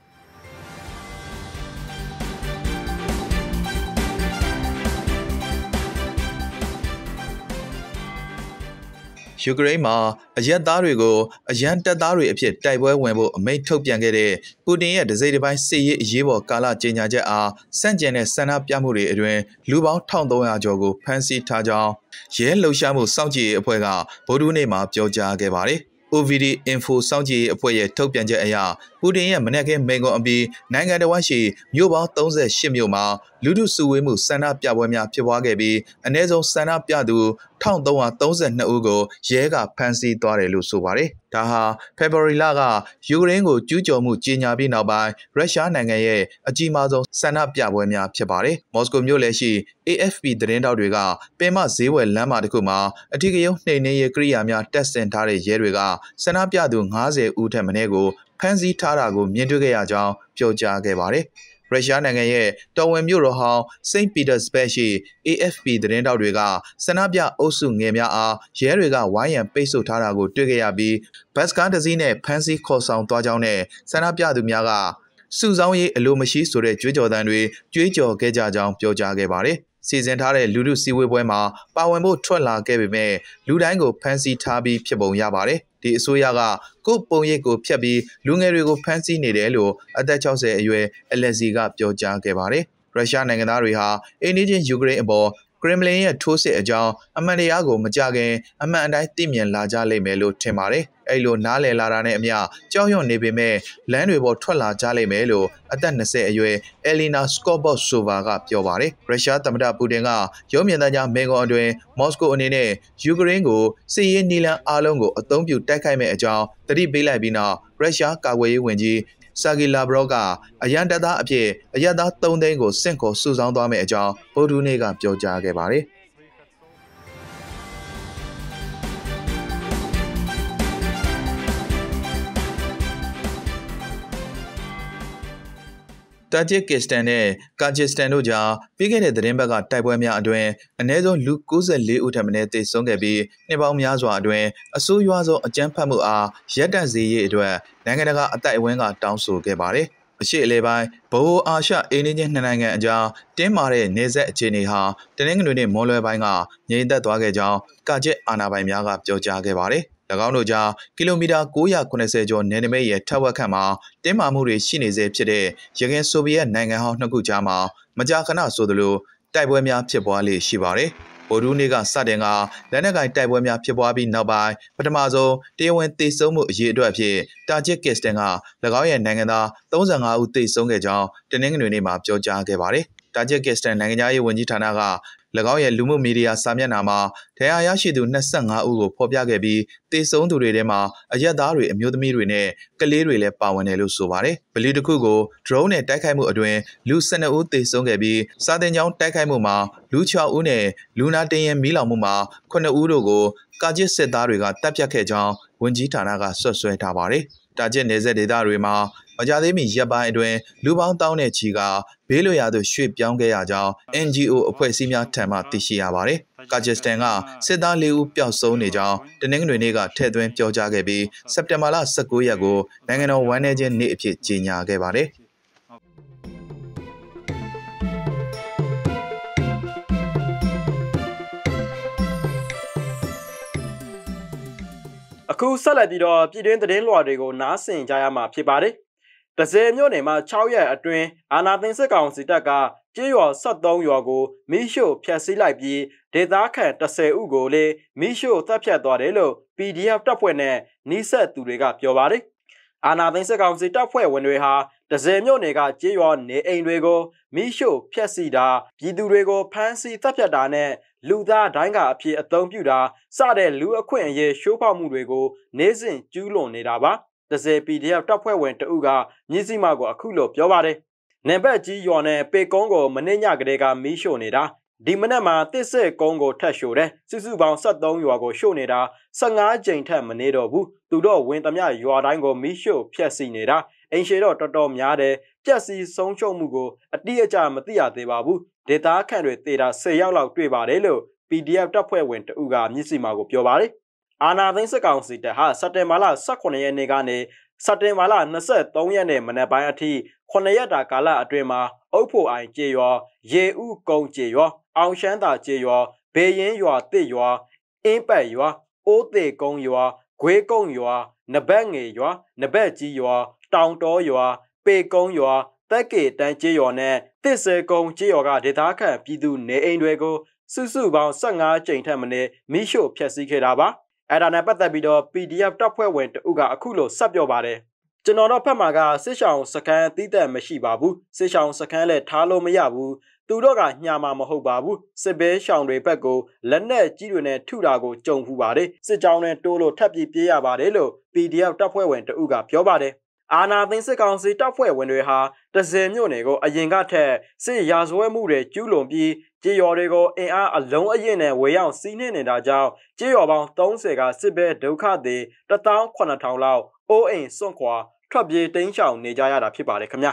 ယူကရိန်းမှာအရက်သားတွေကိုအရန်တပ်သားတွေအဖြစ်တိုက်ပွဲဝင်ဖို့အမိန့်ထုတ်ပြန်ခဲ့တဲ့ပူတင်ရဲ့ဒစိမ့်တစ်ပိုင်းစစ်ရေးအရေးပေါ်ကာလကြေညာချက်အားစန့်ကျင်တဲ့ဆန္ဒပြမှုတွေအတွင်လူပေါင်း၁၃၀၀ကျော်ကိုဖမ်းဆီးထားကြောင်းရဲလှုပ်ရှားမှုစောင့်ကြည့်ရေးအဖွဲ့ကဗုဒ္ဓဟူးနေ့မှာပြောကြားခဲ့ပါတယ်။ O V D Info စောင့်ကြည့်ရေးအဖွဲ့ရဲ့ထုတ်ပြန်ချက်အရပူတင်ရဲ့မနက်ခင်းမိန့်ခွန်းအပြီးနိုင်ငံတော်ဝန်ရှိမြို့ပေါင်း၃၈မြို့မှာလူထုစုဝေးမှုဆန္ဒပြပွဲများဖြစ်ပွားခဲ့ပြီးအ ਨੇ ဆုံးဆန္ဒပြသူ၁၃၃၂ဦးကိုရဲကဖမ်းဆီးသွားတယ်လို့ဆိုပါတယ်။ဒါဟာဖေဖော်ဝါရီလကယူကရိန်းကိုကျူးကျော်မှုကြေညာပြီးနောက်ပိုင်းရုရှားနိုင်ငံရဲ့အကြီးမားဆုံးဆန္ဒပြပွဲများဖြစ်ပါတယ်။မော်စကိုမြို့လယ်ရှိ A F P သတင်းတောက်တွေကပင်မဈေးဝယ်လမ်းမတစ်ခုမှာအထူးကရုဏ်းနှိမ်နင်းရေးကိရိယာများတပ်ဆင်ထားတဲ့ရဲတွေကဆန္ဒပြသူ၅၀ဦးထက်မနည်းကိုဖမ်းဆီးထားတာကိုမြင်တွေ့ခဲ့ရကြောင်းပြောကြားခဲ့ပါတယ်။ရုရှားနိုင်ငံရဲ့တော်ဝင်မြို့တော်ဟောင်းစိန့်ပီတာစဘတ်ရှိ A F P သတင်းတောက်တွေကဆန္ဒပြအုပ်စုငယ်များအားရဲတွေကဝိုင်းရံပိတ်ဆို့ထားတာကိုတွေ့ခဲ့ရပြီးဘတ်စကားတစ်စီးနဲ့ဖမ်းဆီးခေါ်ဆောင်သွားကြောင်းနဲ့ဆန္ဒပြသူများကစုဆောင်းရေးအလိုမရှိဆိုတဲ့ကြွေးကြော်သံတွေကြွေးကြော်ခဲ့ကြကြောင်းပြောကြားခဲ့ပါတယ်။စီစဉ်ထားတဲ့လူထုစည်းဝေးပွဲမှာပါဝင်ဖို့ထွက်လာခဲ့ပေမဲ့လူတိုင်းကိုဖမ်းဆီးထားပြီးဖြစ်ပုံရပါတယ်။ဒီအစိုးရကကိုယ်ပုံရိပ်ကိုဖျက်ပြီးလူငယ်တွေကိုဖမ်းဆီးနေတယ်လို့အသက်၆၀အရွယ်အလက်ဇီကပြောကြားခဲ့ပါတယ်။ရုရှားနိုင်ငံသားတွေဟာအိန္ဒိယယူကရိန်းအပေါ်ကရင်မလင်ရဲ့ထိုးစစ်အကြောင်းအမှန်တရားကိုမကြခင်အမှန်အတိုင်းသိမြင်လာကြလိမ့်မယ်လို့ထင်ပါတယ်။အဲ့လိုနားလည်လာတာနဲ့အမျှကြောက်ရွံ့နေပေမဲ့လမ်းတွေပေါ်ထွက်လာကြလိမ့်မယ်လို့အသက်၂၀အရွယ်အယ်လီနာစကော့ဘော့ဆိုဗာကပြောပါတယ်။ရုရှားသမ္မတပူတင်ကရုံးမြင့်သားကြားမိန့်ခွန်းအတွင်းမော်စကိုအနေနဲ့ယူကရိန်းကိုစစ်ရေးနည်းလမ်းအားလုံးကိုအသုံးပြုတိုက်ခိုက်မဲ့အကြောင်းသတိပေးလိုက်ပြီးနောက်ရုရှားကာကွယ်ရေးဝန်ကြီးဆာဂီလာဘရော့ကအရန်တပ်သားအဖြစ်အရက်သား၃သိန်းကိုစင့်ခေါ်စုဆောင်းသွားမယ့်အကြောင်းဗုဒ္ဓဟူးနေ့ကပြောကြားခဲ့ပါတယ်။တာဂျစ်ကစ္စတန်နဲ့ကာဂျစ်စတန်တို့ကြားပြီးခဲ့တဲ့သတင်းပတ်ကတိုက်ပွဲများအတွင်းအနည်းဆုံးလူ၉၄ဦးထပ်မံသေဆုံးခဲ့ပြီးနှစ်ပေါင်းများစွာအတွင်းအဆိုးရွားဆုံးအကြမ်းဖက်မှုအားရပ်တန့်စေရေးအတွက်နိုင်ငံတကာအတိုက်အဝန်းကတောင်းဆိုခဲ့ပါတယ်။အရှေ့အလယ်ပိုင်းဗဟိုအာရှအိန္ဒိယနှစ်နိုင်ငံအကြားတင်းမာတဲ့နေဆက်အခြေအနေဟာတနင်္ဂနွေနေ့မွန်းလွဲပိုင်းကငြိမ်သက်သွားခဲ့ကြောင်းကာဂျစ်အာဏာပိုင်များကပြောကြားခဲ့ပါတယ်။၎င်းတို့ကြားကီလိုမီတာ၉၇၀ကျော်နယ်နိမိတ်ရဲ့ထက်ဝက်ခန့်မှာတင်းမာမှုတွေရှိနေစေဖြစ်တဲ့ရခိုင်ဆိုဗီယက်နိုင်ငံဟောင်းနှစ်ခုကြားမှာမကြာခဏဆိုသလိုတိုက်ပွဲများဖြစ်ပွားလေရှိပါတယ်။ဗိုလ်ဒူးနေ့ကစတင်ကလက်နက်ကိုင်တိုက်ပွဲများဖြစ်ပွားပြီးနောက်ပိုင်းပထမဆုံးတရားဝင်သေဆုံးမှုအရေးအတွက်အဖြစ်တာဂျစ်ကစ္စတန်က၎င်းရဲ့နိုင်ငံသား၃၅ဦးသေဆုံးခဲ့ကြောင်းတနင်္ဂနွေနေ့မှာပြောကြားခဲ့ပါတယ်။တာဂျစ်ကစ္စတန်နိုင်ငံသားရေးဝန်ကြီးဌာနက၎င်းရဲ့လူမှုမီဒီယာစာမျက်နှာမှာဒဏ်ရာရရှိသူ၂၅ဦးကိုဖော်ပြခဲ့ပြီးသေဆုံးသူတွေထဲမှာအရက်သားတွေအမျိုးသမီးတွေနဲ့ကလေးတွေလည်းပါဝင်တယ်လို့ဆိုပါတယ်။ဗလီတစ်ခုကို drone နဲ့တိုက်ခိုက်မှုအတွင်းလူ၁၂ဦးသေဆုံးခဲ့ပြီးစာတင်ကျောင်းတိုက်ခိုက်မှုမှာလူ၆ဦးနဲ့လူနာတင်ရင်မီးလောင်မှုမှာခုနှစ်ဦးတို့ကိုကာဂျစ်စစ်သားတွေကတပ်ဖြတ်ခဲ့ကြောင်းဝန်ကြီးဌာနကဆွဆွဲထားပါတယ်။တာဂျစ်နယ်စပ်ဒေသတွေမှာမကြသေးမီရက်ပိုင်းအတွင်းလူပေါင်းတောင်းတဲ့ချီကဘေးလွတ်ရာသို့ရွှေ့ပြောင်းခဲ့ရကြောင်း အန်ဂျီအို အဖွဲ့အစည်းများထံမှသိရှိရပါတယ်။ကာဂျစ်စတန်ကစစ်သား၄ဦးပျောက်ဆုံးနေကြောင်းတနင်္ဂနွေနေ့ကထည့်သွင်းပြောကြားခဲ့ပြီးစက်တင်ဘာလ၁၉ရက်ကိုနိုင်ငံတော်ဝန်ထမ်းချင်းနေ့အဖြစ်ကြေညာခဲ့ပါတယ်။အခုဆက်လက်ပြီးတော့ပြည်တွင်းသတင်းလွှာတွေကိုနားဆင်ကြရမှာဖြစ်ပါတယ်။တစဲမြို့နယ်မှာ၆ရက်အတွင်းအာဏာသိမ်းစစ်ကောင်စီတပ်ကကျေးရွာ၁၃ရွာကိုမိရှို့ဖျက်ဆီးလိုက်ပြီးဒေသခံ၁၀ဦးကိုလည်းမိရှို့တပ်ဖြတ်သွားတယ်လို့ ပီဒီအက်ဖ် တပ်ဖွဲ့နဲ့နှိစက်သူတွေကပြောပါတယ်။အာဏာသိမ်းစစ်ကောင်စီတပ်ဖွဲ့ဝင်တွေဟာတစဲမြို့နယ်ကကျေးရွာနေအိမ်တွေကိုမိရှို့ဖျက်ဆီးတာပြည်သူတွေကိုဖမ်းဆီးတပ်ဖြတ်တာနဲ့လူသားတိုင်းကအဖြစ်အသုံးပြုတာစတဲ့လူအခွင့်အရေးရှိုးဖောက်မှုတွေကိုနေ့စဉ်ကျူးလွန်နေတာပါ။တစဲ ပီဒီအက်ဖ် တပ်ဖွဲ့ဝင်တဦးကမြစ်စီမကိုအခုလိုပြောပါတယ်။နံပါတ်ကြီးရွာနဲ့ပေကုန်းကိုမနေ့ညကတည်းကမီးရှို့နေတာဒီမနက်မှာတစ်စစ်ကုန်းကိုထပ်ရှို့တယ်စုစုပေါင်း၁၃ရွာကိုရှို့နေတာ၁၅ကြိမ်ထက်မနေတော့ဘူးသူတို့ဝင်သမျှရွာတိုင်းကိုမီးရှို့ဖျက်ဆီးနေတာအိမ်ရှိတော့တော်တော်များတယ်ပြက်စီးဆုံးရှုံးမှုကိုအတိအကျမသိရသေးပါဘူးဒေသခံတွေတေတာ၁၀ယောက်လောက်တွေ့ပါတယ်လို့ ပီဒီအက်ဖ် တပ်ဖွဲ့ဝင်တဦးကမြစ်စီမာကိုပြောပါတယ်အာဏာသိမ်းစစ်ကောင်စီတပ်ဟာစက်တင်ဘာလ၁၇ရက်နေ့ကနေစက်တင်ဘာလ၂၃ရက်နေ့မနက်ပိုင်းအထိခုနှစ်ရက်တာကာလအတွင်းမှာအုပ်ဖို့အိုင်ကျေးရွာရေဦးကုန်းကျေးရွာအောင်ရှမ်းသာကျေးရွာဘေရင်ရွာတစ်ရွာအင်းပတ်ရွာအိုးသေးကုန်းရွာဂွေးကုန်းရွာနဘက်ငယ်ရွာနဘက်ကြီးရွာတောင်တော်ရွာပေကုန်းရွာတက်ကေတန်းကျေးရွာနဲ့တစ်စဲကုန်းကျေးရွာကဒေသခံပြည်သူနေအိမ်တွေကိုစုစုပေါင်း၁၅ကြိမ်ထက်မနည်းမိရှို့ဖျက်ဆီးခဲ့တာပါအဲ့ဒါနဲ့ပတ်သက်ပြီးတော့ ပီဒီအက်ဖ် တပ်ဖွဲ့ဝင်တဦးကအခုလိုဆက်ပြောပါတယ်ကျွန်တော်တို့ဖက်မှာကစစ်ဆောင်စကန်အသီးသက်မရှိပါဘူးစစ်ဆောင်စကန်လည်းထားလို့မရဘူးသူတို့ကညှာမှာမဟုတ်ပါဘူးစစ်ဘေးရှောင်တွေဘက်ကိုလက်နက်ကြီးတွေနဲ့ထုတာကိုကြုံဖူးပါတယ်စစ်ကြောင်းနဲ့တိုးလို့ထပ်ပြီးပြေးရပါတယ်လို့ ပီဒီအက်ဖ် တပ်ဖွဲ့ဝင်တဦးကပြောပါတယ်အာနာသိန်းစစ်ကောင်စီတပ်ဖွဲ့ဝင်တွေဟာတစဲမြို့နယ်ကိုအရင်ကထက်စစ်ရာဇဝဲမှုတွေကျူးလွန်ပြီးကြေးရွာတွေကိုအင်အားအလုံးအရင်နဲ့ဝေရောက်စီးနှင်းနေတာကြောင့်ကြေးရွာပေါင်း၃၀ကစစ်ဘေးဒုက္ခသည်၁တောင်း၇ထောင်လောက်အိုးအိမ်စွန့်ခွာထွက်ပြေးတိမ်းရှောင်နေကြရတာဖြစ်ပါတယ်ခင်ဗျာ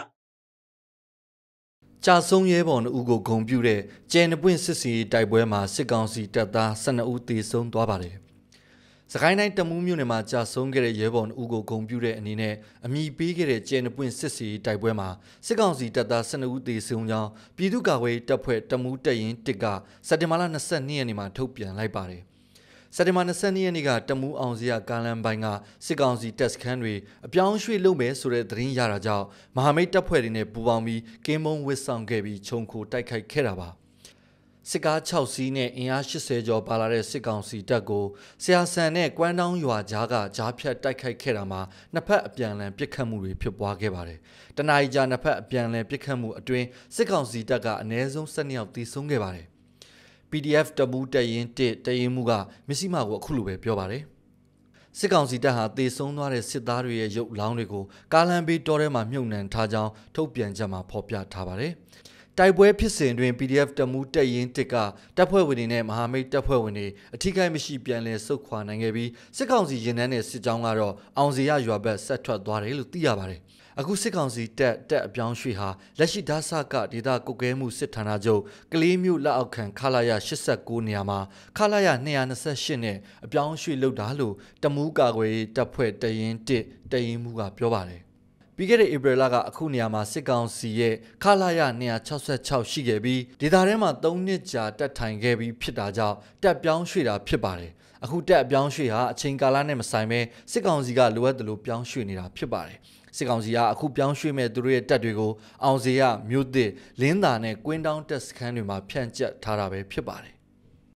ကြာဆုံးရဲဘော်နှစ်ဦးကိုဂုံပြုတဲ့ကျဲနပွင့်စစ်စီတိုက်ပွဲမှာစစ်ကောင်စီတပ်သား၁၂ဦးသေဆုံးသွားပါတယ်စကိုင်းတိုင်းတမူးမြို့နယ်မှာကြာဆုံးခဲ့တဲ့ရဲဘော်နှစ်ဦးကိုဂုံပြုတဲ့အနေနဲ့အမိပေးခဲ့တဲ့ကျဲနပွင့်စစ်စီတိုက်ပွဲမှာစစ်ကောင်စီတပ်သား၁၂ဦးသေဆုံးကြောင်းပြည်သူ့ကာကွယ်ရေးတပ်ဖွဲ့တမူးတပ်ရင်းတစ်ကစက်တင်ဘာလ၂၂ရက်နေ့မှာထုတ်ပြန်လိုက်ပါတယ်စက်တင်ဘာ၂၂ရက်နေ့ကတမူးအောင်စရာကားလမ်းပိုင်းကစစ်ကောင်စီတပ်စခန်းတွေအပြောင်းရွှေ့လုပ်မယ်ဆိုတဲ့သတင်းရတာကြောင့်မဟာမိတ်တပ်ဖွဲ့တွေနဲ့ပူးပေါင်းပြီးကင်းမုံဝစ်ဆောင်ခဲ့ပြီးခြုံခိုတိုက်ခိုက်ခဲ့တာပါစစ်ကား၆စီးနဲ့အင်အား၈၀ကျော်ပါလာတဲ့စစ်ကောင်စီတပ်ကိုဆရာဆန်နဲ့ကွမ်းတောင်းရွာကြားကကြားဖြတ်တိုက်ခိုက်ခဲ့တာမှာနှစ်ဖက်အပြန်အလှန်ပစ်ခတ်မှုတွေဖြစ်ပွားခဲ့ပါတယ်တနအီကြာနှစ်ဖက်အပြန်အလှန်ပစ်ခတ်မှုအတွင်းစစ်ကောင်စီတပ်ကအနည်းဆုံး၁၂ယောက်သေဆုံးခဲ့ပါတယ်ပီဒီအက်ဖ် တမူးတပ်ရင်းတစ်တပ်ရင်းမှုကမစ္စည်းမကိုအခုလိုပဲပြောပါတယ်စစ်ကောင်စီတပ်ဟာသေဆုံးသွားတဲ့စစ်သားတွေရဲ့ရုပ်လောင်းတွေကိုကားလမ်းဘေးတောထဲမှာမြုပ်နှံထားကြောင်းထုတ်ပြန်ချက်မှာဖော်ပြထားပါတယ်တိုက်ပွဲဖြစ်စဉ်တွင် P D F တမှုတက်ရင်တစ်ကတပ်ဖွဲ့ဝင်တွေနဲ့မဟာမိတ်တပ်ဖွဲ့ဝင်တွေအထိကိမရှိပြန်လည်ဆုတ်ခွာနိုင်ခဲ့ပြီးစစ်ကောင်စီရင်နှန်းတဲ့စစ်ကြောင်းကတော့အောင်စီရရွာဘက်ဆက်ထွက်သွားတယ်လို့သိရပါတယ်။အခုစစ်ကောင်စီတပ်တပ်အပြောင်းရွှေ့ဟာလက်ရှိဒါဆကဒေသကုတ်ကဲမှုစစ်ဌာနချုပ်ကလေးမျိုးလက်အောက်ခံခလာရ၈၉နေရာမှာခလာရ၂၂၈နဲ့အပြောင်းရွှေ့လုပ်တာလို့တမူးကာကွယ်တပ်ဖွဲ့တရင်တစ်တရင်မှုကပြောပါတယ်။ပြီးခဲ့တဲ့ဧပြီလကအခုနေရာမှာစစ်ကောင်စီရဲ့ခလာရ၂၆၆ရှိခဲ့ပြီးဒေသထဲမှာ၃နှစ်ကြာတပ်ထိုင်ခဲ့ပြီးဖြစ်တာကြောင့်တပ်ပြောင်းရွှေ့တာဖြစ်ပါတယ်။အခုတပ်အပြောင်းရွှေ့ဟာအချိန်ကာလနဲ့မဆိုင်ပဲစစ်ကောင်စီကလိုအပ်တယ်လို့ပြောင်းရွှေ့နေတာဖြစ်ပါတယ်။စစ်ကောင်စီကအခုပြောင်းရွှေ့မဲ့သူတို့ရဲ့တပ်တွေကိုအောင်စေရမြို့သစ်လင်းသာနဲ့ကွင်းတောင်းတပ်စခန်းတွေမှာဖြန့်ကျက်ထားတာပဲဖြစ်ပါတယ်။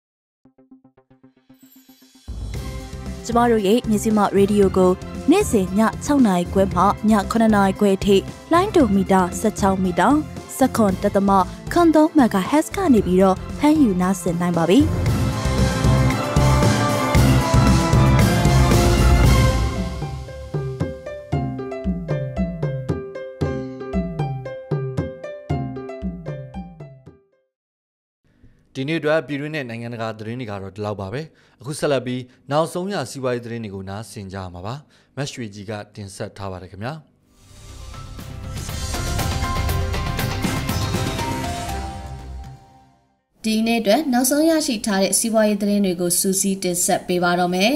ကျမတို့ရဲ့မြစီမရေဒီယိုကိုနေ့စဉ်ည၆နာရီခွဲမှည၇နာရီခွဲအထိလိုင်းဒိုမီတာ၁၆မီတာစက္ကွန်တသမခွန်၃မဂါဟက်စ်ကနေပြီးတော့ဖမ်းယူနားဆင်နိုင်ပါပြီ။ဒီနေ့အတွက်ပြည်တွင်းနဲ့နိုင်ငံတကာသတင်းတွေကတော့ဒီလောက်ပါပဲအခုဆက်လက်ပြီးနောက်ဆုံးရစီးပွားရေးသတင်းတွေကိုနားဆင်ကြမှာပါမက်ရွှေကြီးကတင်ဆက်ထားပါတယ်ခင်ဗျာဒီနေ့အတွက်နောက်ဆုံးရရှိထားတဲ့စီးပွားရေးသတင်းတွေကိုစူးစီးတင်ဆက်ပေးပါတော့မယ်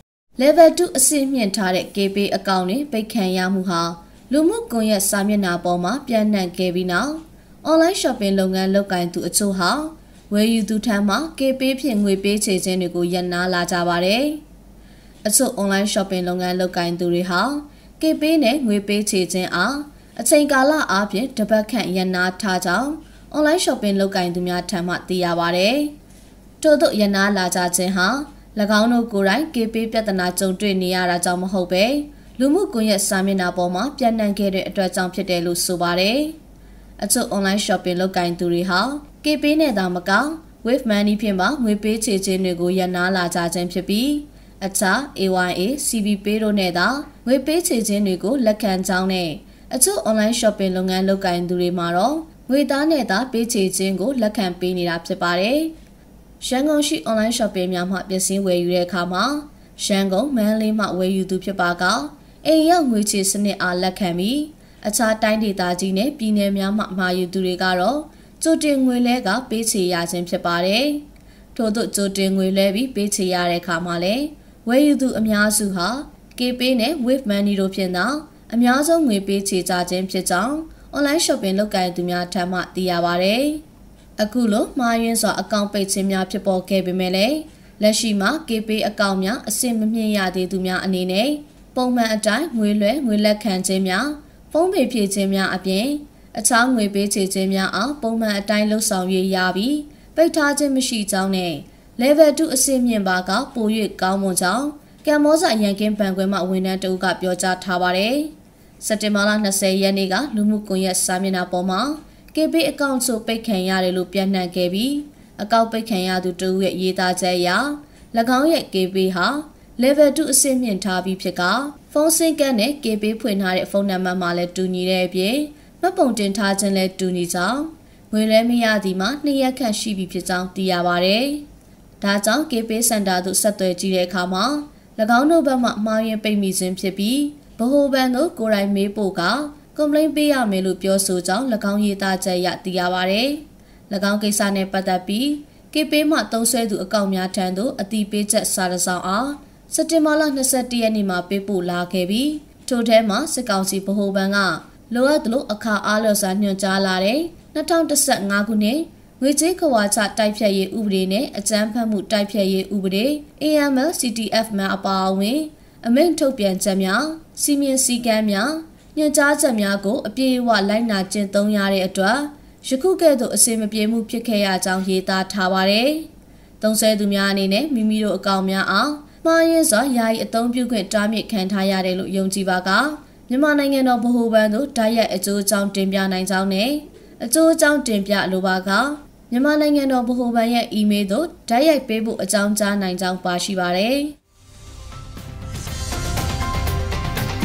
level 2အဆင့်မြင့်ထားတဲ့ K P အကောင့်တွေပိတ်ခံရမှုဟာလူမှုကွန်ရက်စာမျက်နှာပေါ်မှာပြန့်နှံ့ခဲ့ပြီးနောက် online shopping လုပ်ငန်းလုပ်ကိုင်သူအချို့ဟာဝယ်ယူသူထမ်းမှာ K P ဖြင့်ငွေပေးချေခြင်းတွေကိုရပ်နားလာကြပါတယ်။အချို့ online shopping လုပ်ငန်းလုပ်ကိုင်သူတွေဟာ K P နဲ့ငွေပေးချေခြင်းအားအချိန်ကာလအားဖြင့်တပတ်ခန့်ရပ်နားထားကြောင်း online shopping လုပ်ကိုင်သူများထံမှသိရပါတယ်။ထို့သောရပ်နားလာကြခြင်းဟာ၎င်းတို့ကိုယ်တိုင် K P ပြဿနာကြုံတွေ့နေရတာကြောင့်မဟုတ်ပဲလူမှုကွန်ရက်စာမျက်နှာပေါ်မှာပြန့်နှံ့ခဲ့တဲ့အတွက်ကြောင့်ဖြစ်တယ်လို့ဆိုပါတယ်။အချို့ online shopping လုပ်ကိုင်သူတွေဟာ K P နဲ့သာမက Wave Money ဖြင့်မှငွေပေးချေခြင်းတွေကိုရပ်နားလာကြခြင်းဖြစ်ပြီးအခြား A Y A, C B Pay တို့နဲ့သာငွေပေးချေခြင်းတွေကိုလက်ခံကြောင်းနဲ့အချို့ online shopping လုပ်ငန်းလုပ်ကိုင်သူတွေမှာတော့ငွေသားနဲ့သာပေးချေခြင်းကိုလက်ခံပေးနေတာဖြစ်ပါတယ်။ရန်ကုန်ရှိ online shopping များမှပစ္စည်းဝယ်ယူတဲ့အခါမှာရန်ကုန်မန္တလေးမှဝယ်ယူသူဖြစ်ပါကအိမ်ရောက်ငွေချေစနစ်အားလက်ခံပြီးအခြားတိုင်းဒေသကြီးနဲ့ပြည်နယ်များမှမှာယူသူတွေကတော့ကြိုတင်ငွေလဲကပေးချေရခြင်းဖြစ်ပါတယ်။ထို့သောကြိုတင်ငွေလဲပြီးပေးချေရတဲ့အခါမှာလည်းဝယ်ယူသူအများစုဟာ K P နဲ့ Wave Money တို့ဖြင့်သာအများဆုံးငွေပေးချေကြခြင်းဖြစ်ကြောင်း online shopping လုပ်ကိုင်သူများထံမှသိရပါတယ်။အခုလိုမှားယွင်းစွာအကောင့်ပိတ်ခြင်းများဖြစ်ပေါ်ခဲ့ပေမဲ့လည်းလက်ရှိမှာ K P အကောင့်များအဆင့်မမြင့်ရသေးသူများအနေနဲ့ပုံမှန်အတိုင်းငွေလွှဲငွေလက်ခံခြင်းများဖုန်းပေဖြည့်ခြင်းများအပြင်အခြားငွေပေးချေခြင်းများအောင်ပုံမှန်အတိုင်းလှုပ်ဆောင်ရရပြီးပိတ်ထားခြင်းမရှိကြောင်းနဲ့ level 2အဆင့်မြင့်ပါကပို၍ကောင်းမွန်ကြောင်းကမ္ဘောဇာရန်ကင်းဘဏ်ခွဲမှဝန်ထမ်းတဦးကပြောကြားထားပါတယ်။စက်တင်ဘာလ၂၀ရက်နေ့ကလူမှုကွန်ရက်စာမျက်နှာပေါ်မှာ K P အကောင့်ဆိုပိတ်ခံရတယ်လို့ပြန့်နှံ့ခဲ့ပြီးအကောင့်ပိတ်ခံရသူတဦးရဲ့ရေးသားချက်အရ၎င်းရဲ့ K P ဟာ level 2အဆင့်မြင့်ထားပြီးဖြစ်ကဖုန်းဆင်းကတ်နဲ့ K P ဖွင့်ထားတဲ့ဖုန်းနံပါတ်မှလည်းတူညီတဲ့အပြင်မှတ်ပုံတင်ထားခြင်းလည်းတူညီကြောင်းငွေလဲမရသည်မှာနှစ်ရက်ခန့်ရှိပြီဖြစ်ကြောင်းသိရပါတယ်။ဒါကြောင့် K P Center သို့ဆက်သွယ်ကြည့်တဲ့အခါမှာ၎င်းတို့ဘက်မှမှားယွင်းပိတ်မိခြင်းဖြစ်ပြီးဗဟိုဘဏ်သို့ကိုယ်တိုင်မေးဖို့က complaint ပေးရမယ်လို့ပြောဆိုကြောင်း၎င်းရေးသားချက်အရသိရပါတယ်။၎င်းကိစ္စနဲ့ပတ်သက်ပြီး K P မှသုံးစွဲသူအကောင့်များထံသို့အတိပေးချက်စာတစ်စောင်အားစက်တင်ဘာလ၂၁ရက်နေ့မှာပေးပို့လာခဲ့ပြီးထို့ထဲမှာစစ်ကောင်စီဗဟိုဘဏ်ကလိုအပ်သလိုအခါအားလျော်စွာညွှန်ကြားလာတဲ့၂၀၁၅ခုနှစ်ငွေကြေးခွာချတိုက်ဖြတ်ရေးဥပဒေနဲ့အကြမ်းဖက်မှုတိုက်ဖြတ်ရေးဥပဒေ A M L C T F မှအပါအဝင်အမိန့်ထုတ်ပြန်ချက်များစီမင်းစည်းကမ်းများညွှန်ကြားချက်များကိုအပြည့်အဝလိုက်နာကျင့်သုံးရတဲ့အတွက်ယခုကဲ့သို့အစင်မပြေမှုဖြစ်ခဲ့ရကြောင်းရေးသားထားပါတယ်။သုံးစွဲသူများအနေနဲ့မိမိတို့အကောင့်များအားမှားယွင်းစွာယာယီအသုံးပြုခွင့်တားမြစ်ခံထားရတယ်လို့ယုံကြည်ပါကမြန်မာနိုင်ငံတော်ဗဟိုဘဏ်သို့တိုက်ရိုက်အကျိုးအကြောင်းတင်ပြနိုင်ကြောင်းနဲ့အကျိုးအကြောင်းတင်ပြလိုပါကမြန်မာနိုင်ငံတော်ဗဟိုဘဏ်ရဲ့ email သို့တိုက်ရိုက်ပေးဖို့အကြောင်းကြားနိုင်ကြောင်းပါရှိပါတယ်။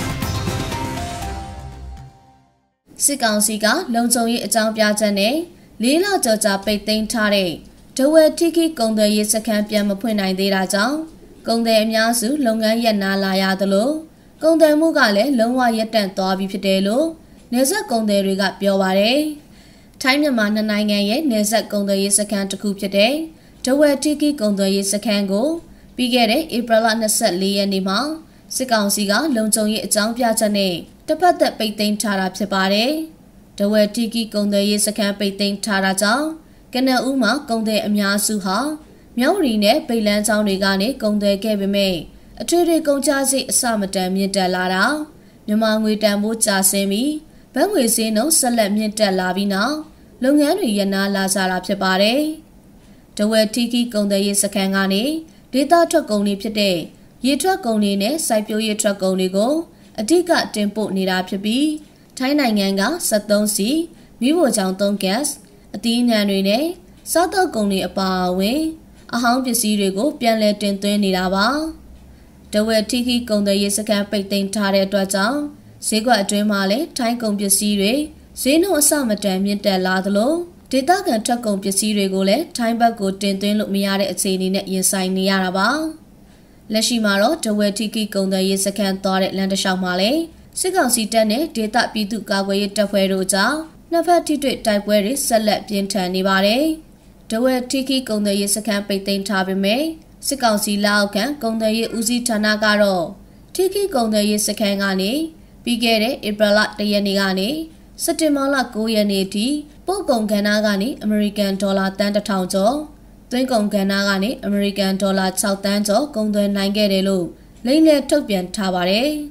စစ်ကောင်စီကလုံခြုံရေးအကြောင်းပြချက်နဲ့လေးလကျော်ကြာပိတ်သိမ်းထားတဲ့ဒဝဲတီကီကုန်သွယ်ရေးစခန်းပြန်မဖွင့်နိုင်သေးတာကြောင့်ကုန်သည်အများစုလုပ်ငန်းရပ်နားလာရသလိုကုန်သွယ်မှုကလည်းလုံးဝရပ်တန့်သွားပြီဖြစ်တယ်လို့နယ်စပ်ကုန်သည်တွေကပြောပါတယ်။ထိုင်းမြန်မာနှစ်နိုင်ငံရဲ့နယ်စပ်ကုန်သွယ်ရေးစခန်းတစ်ခုဖြစ်တဲ့ဒဝဲတီကီကုန်သွယ်ရေးစခန်းကိုပြီးခဲ့တဲ့ဧပြီလ၂၄ရက်နေ့မှာစစ်ကောင်စီကလုံခြုံရေးအကြောင်းပြချက်နဲ့တစ်ပတ်သက်ပိတ်သိမ်းထားတာဖြစ်ပါတယ်။ဒဝဲတီကီကုန်သွယ်ရေးစခန်းပိတ်သိမ်းထားတာကြောင့်ကနဦးမှာကုန်သည်အများစုဟာမြောက်ရီနဲ့ပိတ်လန်းချောင်းတွေကနေကုန်သွယ်ခဲ့ပေမဲ့အထွေထွေကုန်ကျစရိတ်အစမတန်မြင့်တက်လာတာမြန်မာငွေတန်ဖိုးကျဆင်းပြီးဘတ်ငွေစည်းနှုန်းဆက်လက်မြင့်တက်လာပြီးနောက်လုပ်ငန်းတွေရပ်နားလာကြတာဖြစ်ပါတယ်။ဒဝဲတီကီကုန်သွယ်ရေးစခန်းကနေဒေသထွက်ကုန်တွေဖြစ်တဲ့ရေထွက်ကုန်တွေနဲ့စိုက်ပျိုးရေးထွက်ကုန်တွေကိုအဓိကတင်ပို့နေတာဖြစ်ပြီးထိုင်းနိုင်ငံကစက်သုံးဆီမိဖို့ကြောင့်သုံးဂတ်စ်အသီးအနှံတွေနဲ့စားသောက်ကုန်တွေအပါအဝင်အဟောင်းပစ္စည်းတွေကိုပြန်လည်တင်သွင်းနေတာပါဒဝဲတီကီကုန်သွယ်ရေးစခန်းပိတ်သိမ်းထားတဲ့အတွက်ကြောင့်ဈေးကွက်အတွင်းမှာလည်းထိုင်းကုန်ပစ္စည်းတွေဈေးနှုန်းအဆမတန်မြင့်တက်လာသလိုဒေသခံထွက်ကုန်ပစ္စည်းတွေကိုလည်းထိုင်းဘက်ကိုတင်သွင်းလို့မရတဲ့အခြေအနေနဲ့ရင်ဆိုင်နေရတာပါလက်ရှိမှာတော့ဒဝဲတီကီကုန်သွယ်ရေးစခန်းသွားတဲ့လမ်းတစ်လျှောက်မှာလည်းစစ်ကောင်စီတပ်နဲ့ဒေသပြည်သူ့ကာကွယ်ရေးတပ်ဖွဲ့တို့ကြောင့်နှစ်ဖက်ထိတွေ့တိုက်ပွဲတွေဆက်လက်ပြင်းထန်နေပါတယ်။ဒဝဲတီကီကုန်သွယ်ရေးစခန်းပိတ်သိမ်းထားပေမဲ့စစ်ကောင်စီလက်အောက်ခံကုန်သွယ်ရေးဦးစီးဌာနကတော့တီကီကုန်သွယ်ရေးစခန်းကနေပြီးခဲ့တဲ့ဧပြီလ၁ရက်နေ့ကနေစက်တင်ဘာလ၉ရက်နေ့ထိပို့ကုန်ကဏ္ဍကနေအမေရိကန်ဒေါ်လာတန်တစ်ထောင်ကျော်သွင်းကုန်ကဏ္ဍကနေအမေရိကန်ဒေါ်လာ၆တန်းကျော်ကုန်သွယ်နိုင်ခဲ့တယ်လို့လိမ့်လည်ထုတ်ပြန်ထားပါတယ်။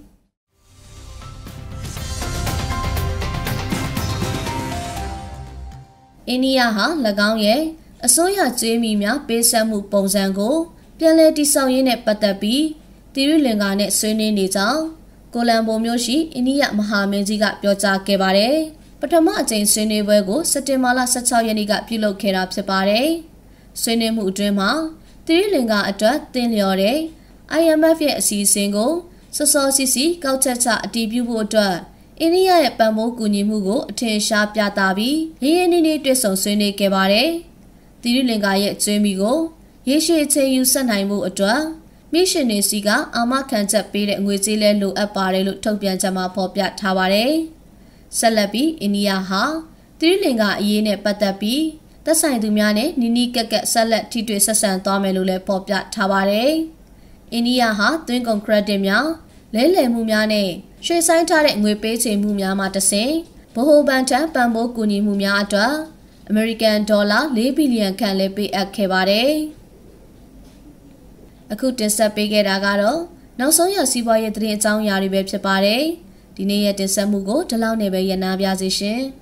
အိန္ဒိယဟာ၎င်းရဲ့အစိုးရကြေးမီများပေးဆက်မှုပုံစံကိုပြန်လည်တည်ဆောက်ရေးနဲ့ပတ်သက်ပြီးသီရိလင်္ကာနဲ့ဆွေးနွေးနေကြောင်းကိုလံဘိုမြို့ရှိအိန္ဒိယမဟာမင်းကြီးကပြောကြားခဲ့ပါတယ်။ပထမအကြိမ်ဆွေးနွေးပွဲကိုစက်တင်ဘာလ၁၆ရက်နေ့ကပြုလုပ်ခဲ့တာဖြစ်ပါတယ်။ဆွေးနွေးမှုအတွင်းမှာသီရိလင်္ကာအတွက်တင်လျော်တဲ့ I M F ရဲ့အစီအစဉ်ကိုစောစောစီစီကောက်ချက်ချအတည်ပြုဖို့အတွက်အိန္ဒိယရဲ့ပံ့ပိုးကူညီမှုကိုအထင်ရှားပြသပြီးရင်းရင်းနှီးနှီးတွေ့ဆုံဆွေးနွေးခဲ့ပါတယ်။သီရိလင်္ကာရဲ့ကျွေးမီကိုရေရှည်ချိန်ယူဆက်နိုင်မှုအတွက်မိရှင်နေစီကအာမခံချက်ပေးတဲ့ငွေကြေးလဲလိုအပ်ပါတယ်လို့ထုတ်ပြန်ချက်မှာဖော်ပြထားပါတယ်။ဆက်လက်ပြီးအိန္ဒိယဟာသီရိလင်္ကာအရေးနဲ့ပတ်သက်ပြီးသက်ဆိုင်သူများနဲ့နီးနီးကပ်ကပ်ဆက်လက်ထိတွေ့ဆက်ဆံသွားမယ်လို့လည်းဖော်ပြထားပါတယ်။အိန္ဒိယဟာသွင်းကုန်ခရက်ဒစ်များလဲလှယ်မှုများနဲ့ရွှေဆိုင်ထားတဲ့ငွေပေးချေမှုများမှတဆင့်ဗဟိုဘဏ်ထံပံ့ပိုးကူညီမှုများအတွက်အမေရိကန်ဒေါ်လာ၄ဘီလီယံခန့်လည်းပေးအပ်ခဲ့ပါတယ်။အခုတင်ဆက်ပေးခဲ့တာကတော့နောက်ဆုံးရစီးပွားရေးသတင်းအကြောင်းအရာတွေပဲဖြစ်ပါတယ်။ဒီနေ့ရဲ့တင်ဆက်မှုကိုဒီလောက်နဲ့ပဲရနာပြစေရှင်။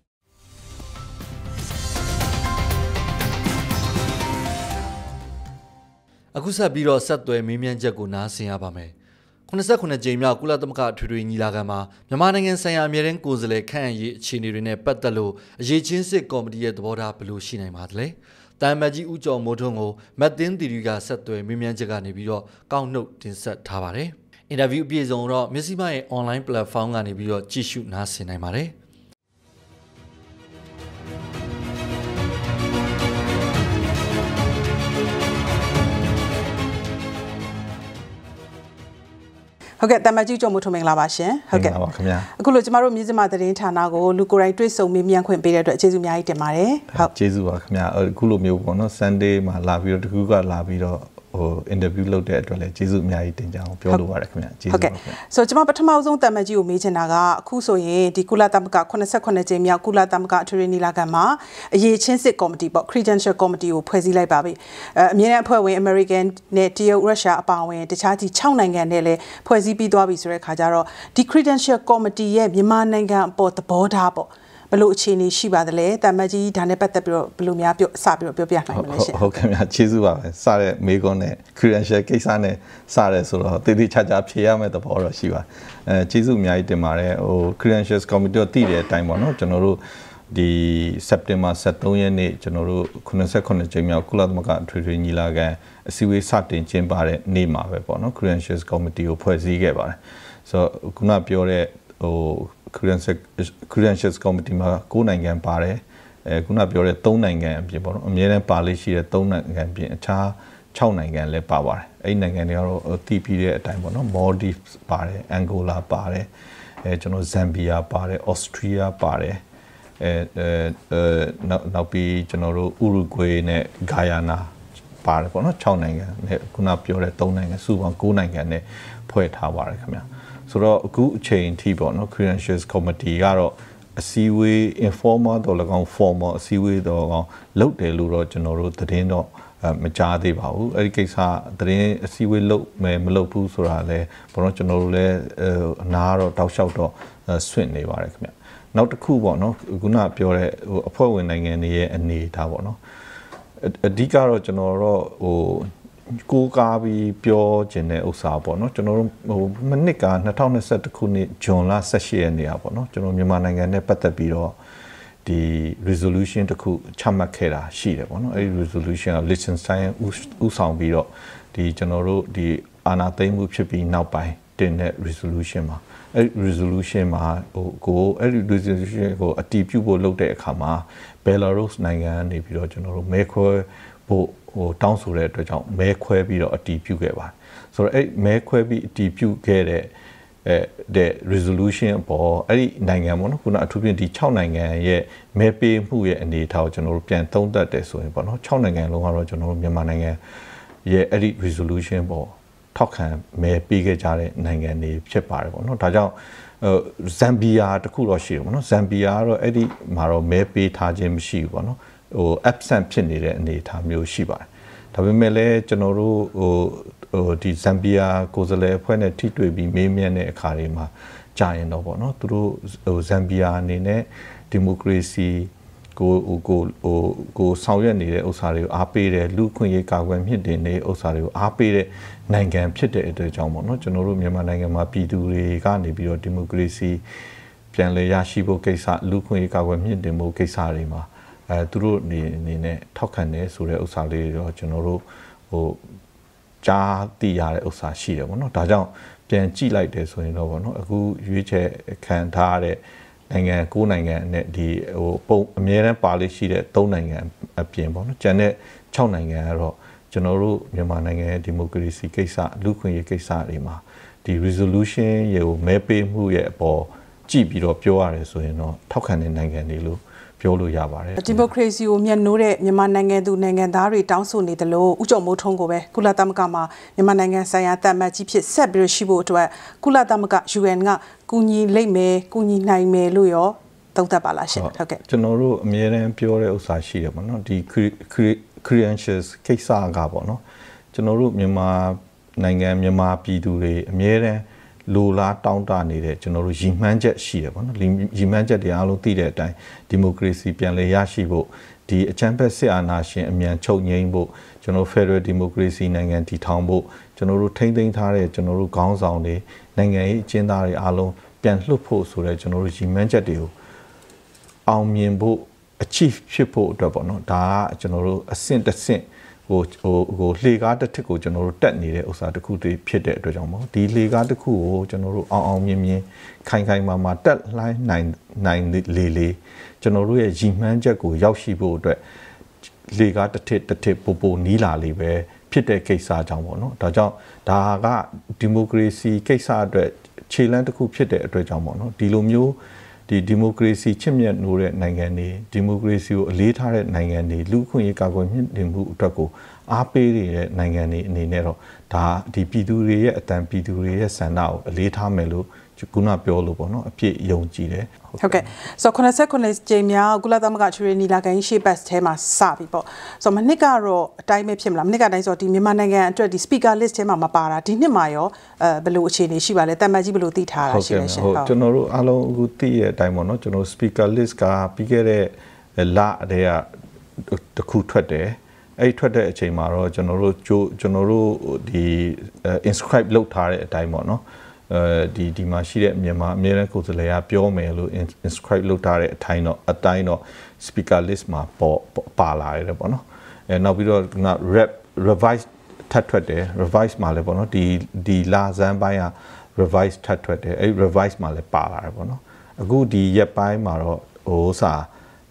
အခုဆက်ပြီးတော့ဆက်သွယ်မေးမြန်းချက်ကိုနားဆင်ရပါမယ်။ခုနစ်ဆယ့်ခုနှစ်ကြိမ်မြောက်ကုလသမဂ္ဂထွေထွေညီလာခံမှာမြန်မာနိုင်ငံဆိုင်ရာအမြဲတမ်းကိုယ်စားလှယ်ခန့်အပ်ရေးအခြေအနေတွေနဲ့ပတ်သက်လို့အရေးချင်းစစ်ကော်မတီရဲ့သဘောထားဘယ်လိုရှိနိုင်ပါသလဲ။တမ်မတ်ကြီးဦးကျော်မိုးထွန်းကိုမတ်တင်းတီရီကဆက်သွယ်မေးမြန်းချက်ကနေပြီးတော့ကောက်နှုတ်တင်ဆက်ထားပါတယ်။အင်တာဗျူးအပြည့်စုံတော့မျက်စိမရဲ့ online platform ကနေပြီးတော့ကြည့်ရှုနားဆင်နိုင်ပါတယ်။ဟုတ်ကဲ့တမကြီးကျော်မိုးထွန်းမင်္ဂလာပါရှင်ဟုတ်ကဲ့ပါခင်ဗျာအခုလိုကျမတို့မြစ်စမသတင်းဌာနကိုလူကိုယ်တိုင်တွေ့ဆုံမေးမြန်းခွင့်ပေးတဲ့အတွက်ကျေးဇူးအများကြီးတင်ပါတယ်ဟုတ်ကျေးဇူးပါခင်ဗျာအခုလိုမျိုးပေါ့နော် Sunday မှာလာပြီးတော့တခုကလာပြီးတော့ဟို interview လုပ်တဲ့အတွက်လည်းကျေးဇူးအများကြီးတင်ကြအောင်ပြောလိုပါတယ်ခင်ဗျာကျေးဇူးပါခင်ဗျာဆိုတော့ကျမပထမဆုံးတမကြီးကိုမေးချင်တာကအခုဆိုရင်ဒီကုလသမဂ္ဂခုနှစ်ဆယ့်ခုနှစ်ကြိမ်မြောက်ကုလသမဂ္ဂအထွေထွေညီလာခံမှာအရေးချင်းစစ်ကော်မတီပေါ့ Credential Committee ကိုဖွဲ့စည်းလိုက်ပါပြီအဲအမြဲတမ်းအဖွဲ့ဝင် American နဲ့တရုတ်ရုရှားအပါအဝင်တခြားကြီး၆နိုင်ငံနဲ့လည်းဖွဲ့စည်းပြီးသွားပြီဆိုတဲ့ခါကျတော့ဒီ Credential Committee ရဲ့မြန်မာနိုင်ငံအပေါ်သဘောထားပေါ့ဘယ်လိုအခြေအနေရှိပါသလဲတမကြီးဒါနဲ့ပတ်သက်ပြီးတော့ဘယ်လိုများပြောစပြီးတော့ပြောပြနိုင်မလဲရှင်ဟုတ်ကဲ့ဗျာကျေးဇူးပါပဲစတဲ့မေးခွန်းနဲ့ credential ကိစ္စနဲ့စတဲ့ဆိုတော့တည်တည်ချာချာဖြေရမယ့်သဘောတော့ရှိပါအဲကျေးဇူးအများကြီးတင်ပါတယ်ဟို credentials committee တော့တည်တဲ့အတိုင်းပေါ့နော်ကျွန်တော်တို့ဒီ September ၁၃ရက်နေ့ကျွန်တော်တို့ခုနှစ်ဆယ့်ခုနှစ်ကြိမ်မြောက်ကုလသမဂ္ဂအထွေထွေညီလာခံအစည်းအဝေးစတင်ကျင်းပတဲ့နေ့မှာပဲပေါ့နော် credentials committee ကိုဖွဲ့စည်းခဲ့ပါတယ်ဆိုတော့ခုနပြောတဲ့ဟိုcredentials credentials committee မှာကိုယ်နိုင်ငံပါတယ်အဲခုနပြောတဲ့သုံးနိုင်ငံအပြင်ပေါ့နော်အများနဲ့ပါလေးရှိတဲ့သုံးနိုင်ငံအပြင်အခြား၆နိုင်ငံလည်းပါပါတယ်အဲ့နိုင်ငံတွေကတော့တည်ပြီးတဲ့အတိုင်းပေါ့နော် Maldives ပါတယ် Angola ပါတယ်အဲကျွန်တော် Zambia ပါတယ် Austria ပါတယ်အဲအဲနောက်နောက်ပြီးကျွန်တော်တို့ Uruguay နဲ့ Guyana ပါတယ်ပေါ့နော်၆နိုင်ငံနဲ့ခုနပြောတဲ့သုံးနိုင်ငံစုပေါင်း၉နိုင်ငံနဲ့ဖွဲ့ထားပါတယ်ခင်ဗျာဆိုတော့အခုအချိန်အထိပေါ့နော် Credentials Committee ကတော့အစည်းအဝေး informal တော့၎င်း formal အစည်းအဝေးတော့၎င်းလုပ်တယ်လို့တော့ကျွန်တော်တို့သတင်းတော့မကြားသေးပါဘူးအဲ့ဒီကိစ္စသတင်းအစည်းအဝေးလုပ်မယ်မလုပ်ဘူးဆိုတာလဲဘောတော့ကျွန်တော်တို့လည်းအနာတော့တောက်လျှောက်တော့ဆွင့်နေပါတယ်ခင်ဗျနောက်တစ်ခုပေါ့နော်ခုနပြောတဲ့ဟိုအဖွဲ့ဝင်နိုင်ငံတွေရဲ့အနေထားပေါ့နော်အဓိကတော့ကျွန်တော်တော့ဟိုကိုးကားပြီးပြောခြင်းတဲ့ဥစ္စာပေါ့နော်ကျွန်တော်တို့ဟိုမနစ်က၂၀၂၁ခုနှစ်ဇွန်လ၁၈ရက်နေ့อ่ะပေါ့နော်ကျွန်တော်မြန်မာနိုင်ငံနဲ့ပတ်သက်ပြီးတော့ဒီ resolution တခုချမှတ်ခဲ့တာရှိတယ်ပေါ့နော်အဲဒီ resolution က Liechtenstein ဥဆောင်ပြီးတော့ဒီကျွန်တော်တို့ဒီအာဏာသိမ်းမှုဖြစ်ပြီးနောက်ပိုင်းတင်တဲ့ resolution မှာအဲဒီ resolution မှာဟိုကိုအဲဒီ resolution ကိုအတည်ပြုဖို့လုပ်တဲ့အခါမှာ Belarus နိုင်ငံကနေပြီးတော့ကျွန်တော်တို့မဲခွဲဖို့ဟိုတောင်းဆိုတဲ့အတွက်ကြောင့်မဲခွဲပြီးတော့အတည်ပြုခဲ့ပါတယ်ဆိုတော့အဲ့မဲခွဲပြီးအတည်ပြုခဲ့တဲ့အဲတဲ့ resolution အပေါ်အဲ့ဒီနိုင်ငံပေါ့နော်ခုနအထူးဖြင့်ဒီ၆နိုင်ငံရဲ့မဲပေးမှုရဲ့အနေအထားကိုကျွန်တော်တို့ပြန်သုံးသပ်တယ်ဆိုရင်ပေါ့နော်၆နိုင်ငံလုံးကတော့ကျွန်တော်တို့မြန်မာနိုင်ငံရဲ့အဲ့ဒီ resolution ပေါ်ထောက်ခံမဲပေးခဲ့ကြတဲ့နိုင်ငံတွေဖြစ်ပါတယ်ပေါ့နော်ဒါကြောင့်ဇမ်ဘီယာတခုတော့ရှိတယ်ပေါ့နော်ဇမ်ဘီယာကတော့အဲ့ဒီမှာတော့မဲပေးထားခြင်းမရှိဘူးပေါ့နော်ဟို absent ဖြစ်နေတဲ့အနေအထားမျိုးရှိပါတယ်ဒါပေမဲ့လည်းကျွန်တော်တို့ဟိုဟိုဒီဇမ်ဘီယာကိုယ်စားလှယ်အဖွဲ့နဲ့ထိတွေ့ပြီးမေးမြန်းတဲ့အခါတွေမှာကြာရင်တော့ပေါ့နော်သူတို့ဟိုဇမ်ဘီယာအနေနဲ့ဒီမိုကရေစီကိုဟိုကိုဟိုကိုဆောင်ရွက်နေတဲ့ဥစ္စာတွေကိုအားပေးတယ်လူခွင့်ရေးကာကွယ်မြင့်တင်တဲ့ဥစ္စာတွေကိုအားပေးတဲ့နိုင်ငံဖြစ်တဲ့အတွက်ကြောင့်ပေါ့နော်ကျွန်တော်တို့မြန်မာနိုင်ငံမှာပြည်သူတွေကနေပြီးတော့ဒီမိုကရေစီပြန်လည်ရရှိဖို့ကိစ္စလူခွင့်ရေးကာကွယ်မြင့်တင်ဖို့ကိစ္စတွေမှာအဲသူတို့အနေအနေနဲ့ထောက်ခံတယ်ဆိုတဲ့ဥစ္စာလေးတော့ကျွန်တော်တို့ဟိုကြားသိရတဲ့ဥစ္စာရှိတယ်ပေါ့နော်ဒါကြောင့်ပြန်ကြည့်လိုက်တယ်ဆိုရင်တော့ပေါ့နော်အခုရွေးချယ်ခံထားတဲ့နိုင်ငံ၉နိုင်ငံနဲ့ဒီဟိုပုံအများနဲ့ပါလေးရှိတဲ့၃နိုင်ငံအပြင်ပေါ့နော်ကျန်တဲ့၆နိုင်ငံကတော့ကျွန်တော်တို့မြန်မာနိုင်ငံရဲ့ဒီမိုကရေစီကိစ္စလူခွင့်ရေးကိစ္စတွေမှာဒီ resolution ရေကိုမဲပေးမှုရဲ့အပေါ်ကြည့်ပြီးတော့ပြောရတယ်ဆိုရင်တော့ထောက်ခံတဲ့နိုင်ငံတွေလို့ပြောလို့ရပါတယ်ဒီမိုကရေစီကိုမျက်နှိုးတဲ့မြန်မာနိုင်ငံသူနိုင်ငံသားတွေတောင်းဆိုနေတယ်လို့ဦးကျော်မိုးထွန်းကိုပဲကုလသမဂ္ဂမှာမြန်မာနိုင်ငံဆိုင်ရာတမတ်ကြီးဖြစ်ဆက်ပြီးရှိဖို့အတွက်ကုလသမဂ္ဂ ယူအန် ကကူညီလိမ့်မယ်ကူညီနိုင်မယ်လို့ရောသုံးသပ်ပါလားရှင်ဟုတ်ကဲ့ကျွန်တော်တို့အမြဲတမ်းပြောတဲ့ဥစ္စာရှိတယ်ပေါ့နော်ဒီ credentials ကိစ္စကပေါ့နော်ကျွန်တော်တို့မြန်မာနိုင်ငံမြန်မာပြည်သူတွေအမြဲတမ်းလိုလားတောင်းတနေတဲ့ကျွန်တော်တို့ရည်မှန်းချက်ရှိတယ်ပေါ့နော်ရည်မှန်းချက်တွေအားလုံးသိတဲ့အတိုင်းဒီမိုကရေစီပြန်လည်ရရှိဖို့ဒီအချမ်းဖက်စစ်အာဏာရှင်အမြန်ချုပ်ငြိမ်းဖို့ကျွန်တော် Federal Democracy နိုင်ငံတည်ထောင်ဖို့ကျွန်တော်တို့ထိမ့်သိမ်းထားတဲ့ကျွန်တော်တို့ခေါင်းဆောင်တွေနိုင်ငံရေးအကျဉ်းသားတွေအားလုံးပြန်လွှတ်ဖို့ဆိုတဲ့ကျွန်တော်တို့ရည်မှန်းချက်တွေကိုအောင်မြင်ဖို့ achieve ဖြစ်ဖို့အတွက်ပေါ့နော်ဒါကကျွန်တော်တို့အဆင့်တစ်ဆင့်ဟိုဟိုဟိုလှေကားတစ်ထစ်ကိုကျွန်တော်တို့တက်နေတဲ့ဥစ္စာတစ်ခုတည်းဖြစ်တဲ့အတွက်ကြောင့်ပေါ့ဒီလှေကားတစ်ခုကိုကျွန်တော်တို့အောင်အောင်မြင်မြင်ခိုင်ခိုင်မာမာတက်လှိုင်းနိုင်နိုင်လေလေကျွန်တော်တို့ရဲ့ရည်မှန်းချက်ကိုရောက်ရှိဖို့အတွက်လှေကားတစ်ထစ်တစ်ထစ်ပိုပိုနီးလာလေပဲဖြစ်တဲ့ကိစ္စကြောင့်ပေါ့နော်ဒါကြောင့်ဒါကဒီမိုကရေစီကိစ္စအတွက်ခြေလှမ်းတစ်ခုဖြစ်တဲ့အတွက်ကြောင့်ပေါ့နော်ဒီလိုမျိုးဒီဒီမိုကရေစီချစ်မြတ်နိုးတဲ့နိုင်ငံတွေဒီမိုကရေစီကိုအလေးထားတဲ့နိုင်ငံတွေလူ့အခွင့်အရေးကာကွယ်မြင့်တင်မှုအတွက်ကိုအားပေးနေတဲ့နိုင်ငံတွေအနေနဲ့တော့ဒါဒီပြည်သူတွေရဲ့အတန်ပြည်သူတွေရဲ့ဆန္ဒကိုအလေးထားမယ်လို့ခုနပြောလို့ပေါ့နော်အပြည့်ယုံကြည်တယ်ဟုတ်ကဲ့ဆိုတော့eighty-nineကြိမ်မြောက်ကုလသမဂ္ဂချွေနီလာခံရှေ့ပတ်ထဲမှာစပြီပေါ့ဆိုတော့မနှစ်ကတော့အတိုင်းပဲဖြစ်မလားမနှစ်ကအတိုင်းဆိုတော့ဒီမြန်မာနိုင်ငံအတွက်ဒီ speaker list ထဲမှာမပါတာဒီနှစ်မှာရောအဲဘယ်လိုအခြေအနေရှိပါလဲတမန်ကြီးဘယ်လိုသိထားတာရှိလဲရှင်ဟုတ်ကျွန်တော်တို့အားလုံးအခုသိရတဲ့အတိုင်းပေါ့နော်ကျွန်တော် speaker list ကပြီးခဲ့တဲ့လတည်းကတခုထွက်တယ်အဲ့ထွက်တဲ့အချိန်မှာတော့ကျွန်တော်တို့ကျွန်တော်တို့ဒီ inscribe လုပ်ထားတဲ့အတိုင်းပေါ့နော်အဲဒီဒီမှာရှိတဲ့မြန်မာအမြဲတမ်းကိုယ်စားလှယ်ကပြောမယ်လို့ inscribe လုပ်ထားတဲ့အတိုင်းတော့အတိုင်းတော့ speaker list မှာပေါ်ပါလာရတယ်ပေါ့နော်အဲနောက်ပြီးတော့က rep revise ထပ်ထွက်တယ် revise မှာလည်းပေါ့နော်ဒီဒီလာဇန်ပိုင်းက revise ထပ်ထွက်တယ်အဲ revise မှာလည်းပါလာတယ်ပေါ့နော်အခုဒီရက်ပိုင်းမှာတော့ဟိုစာဒ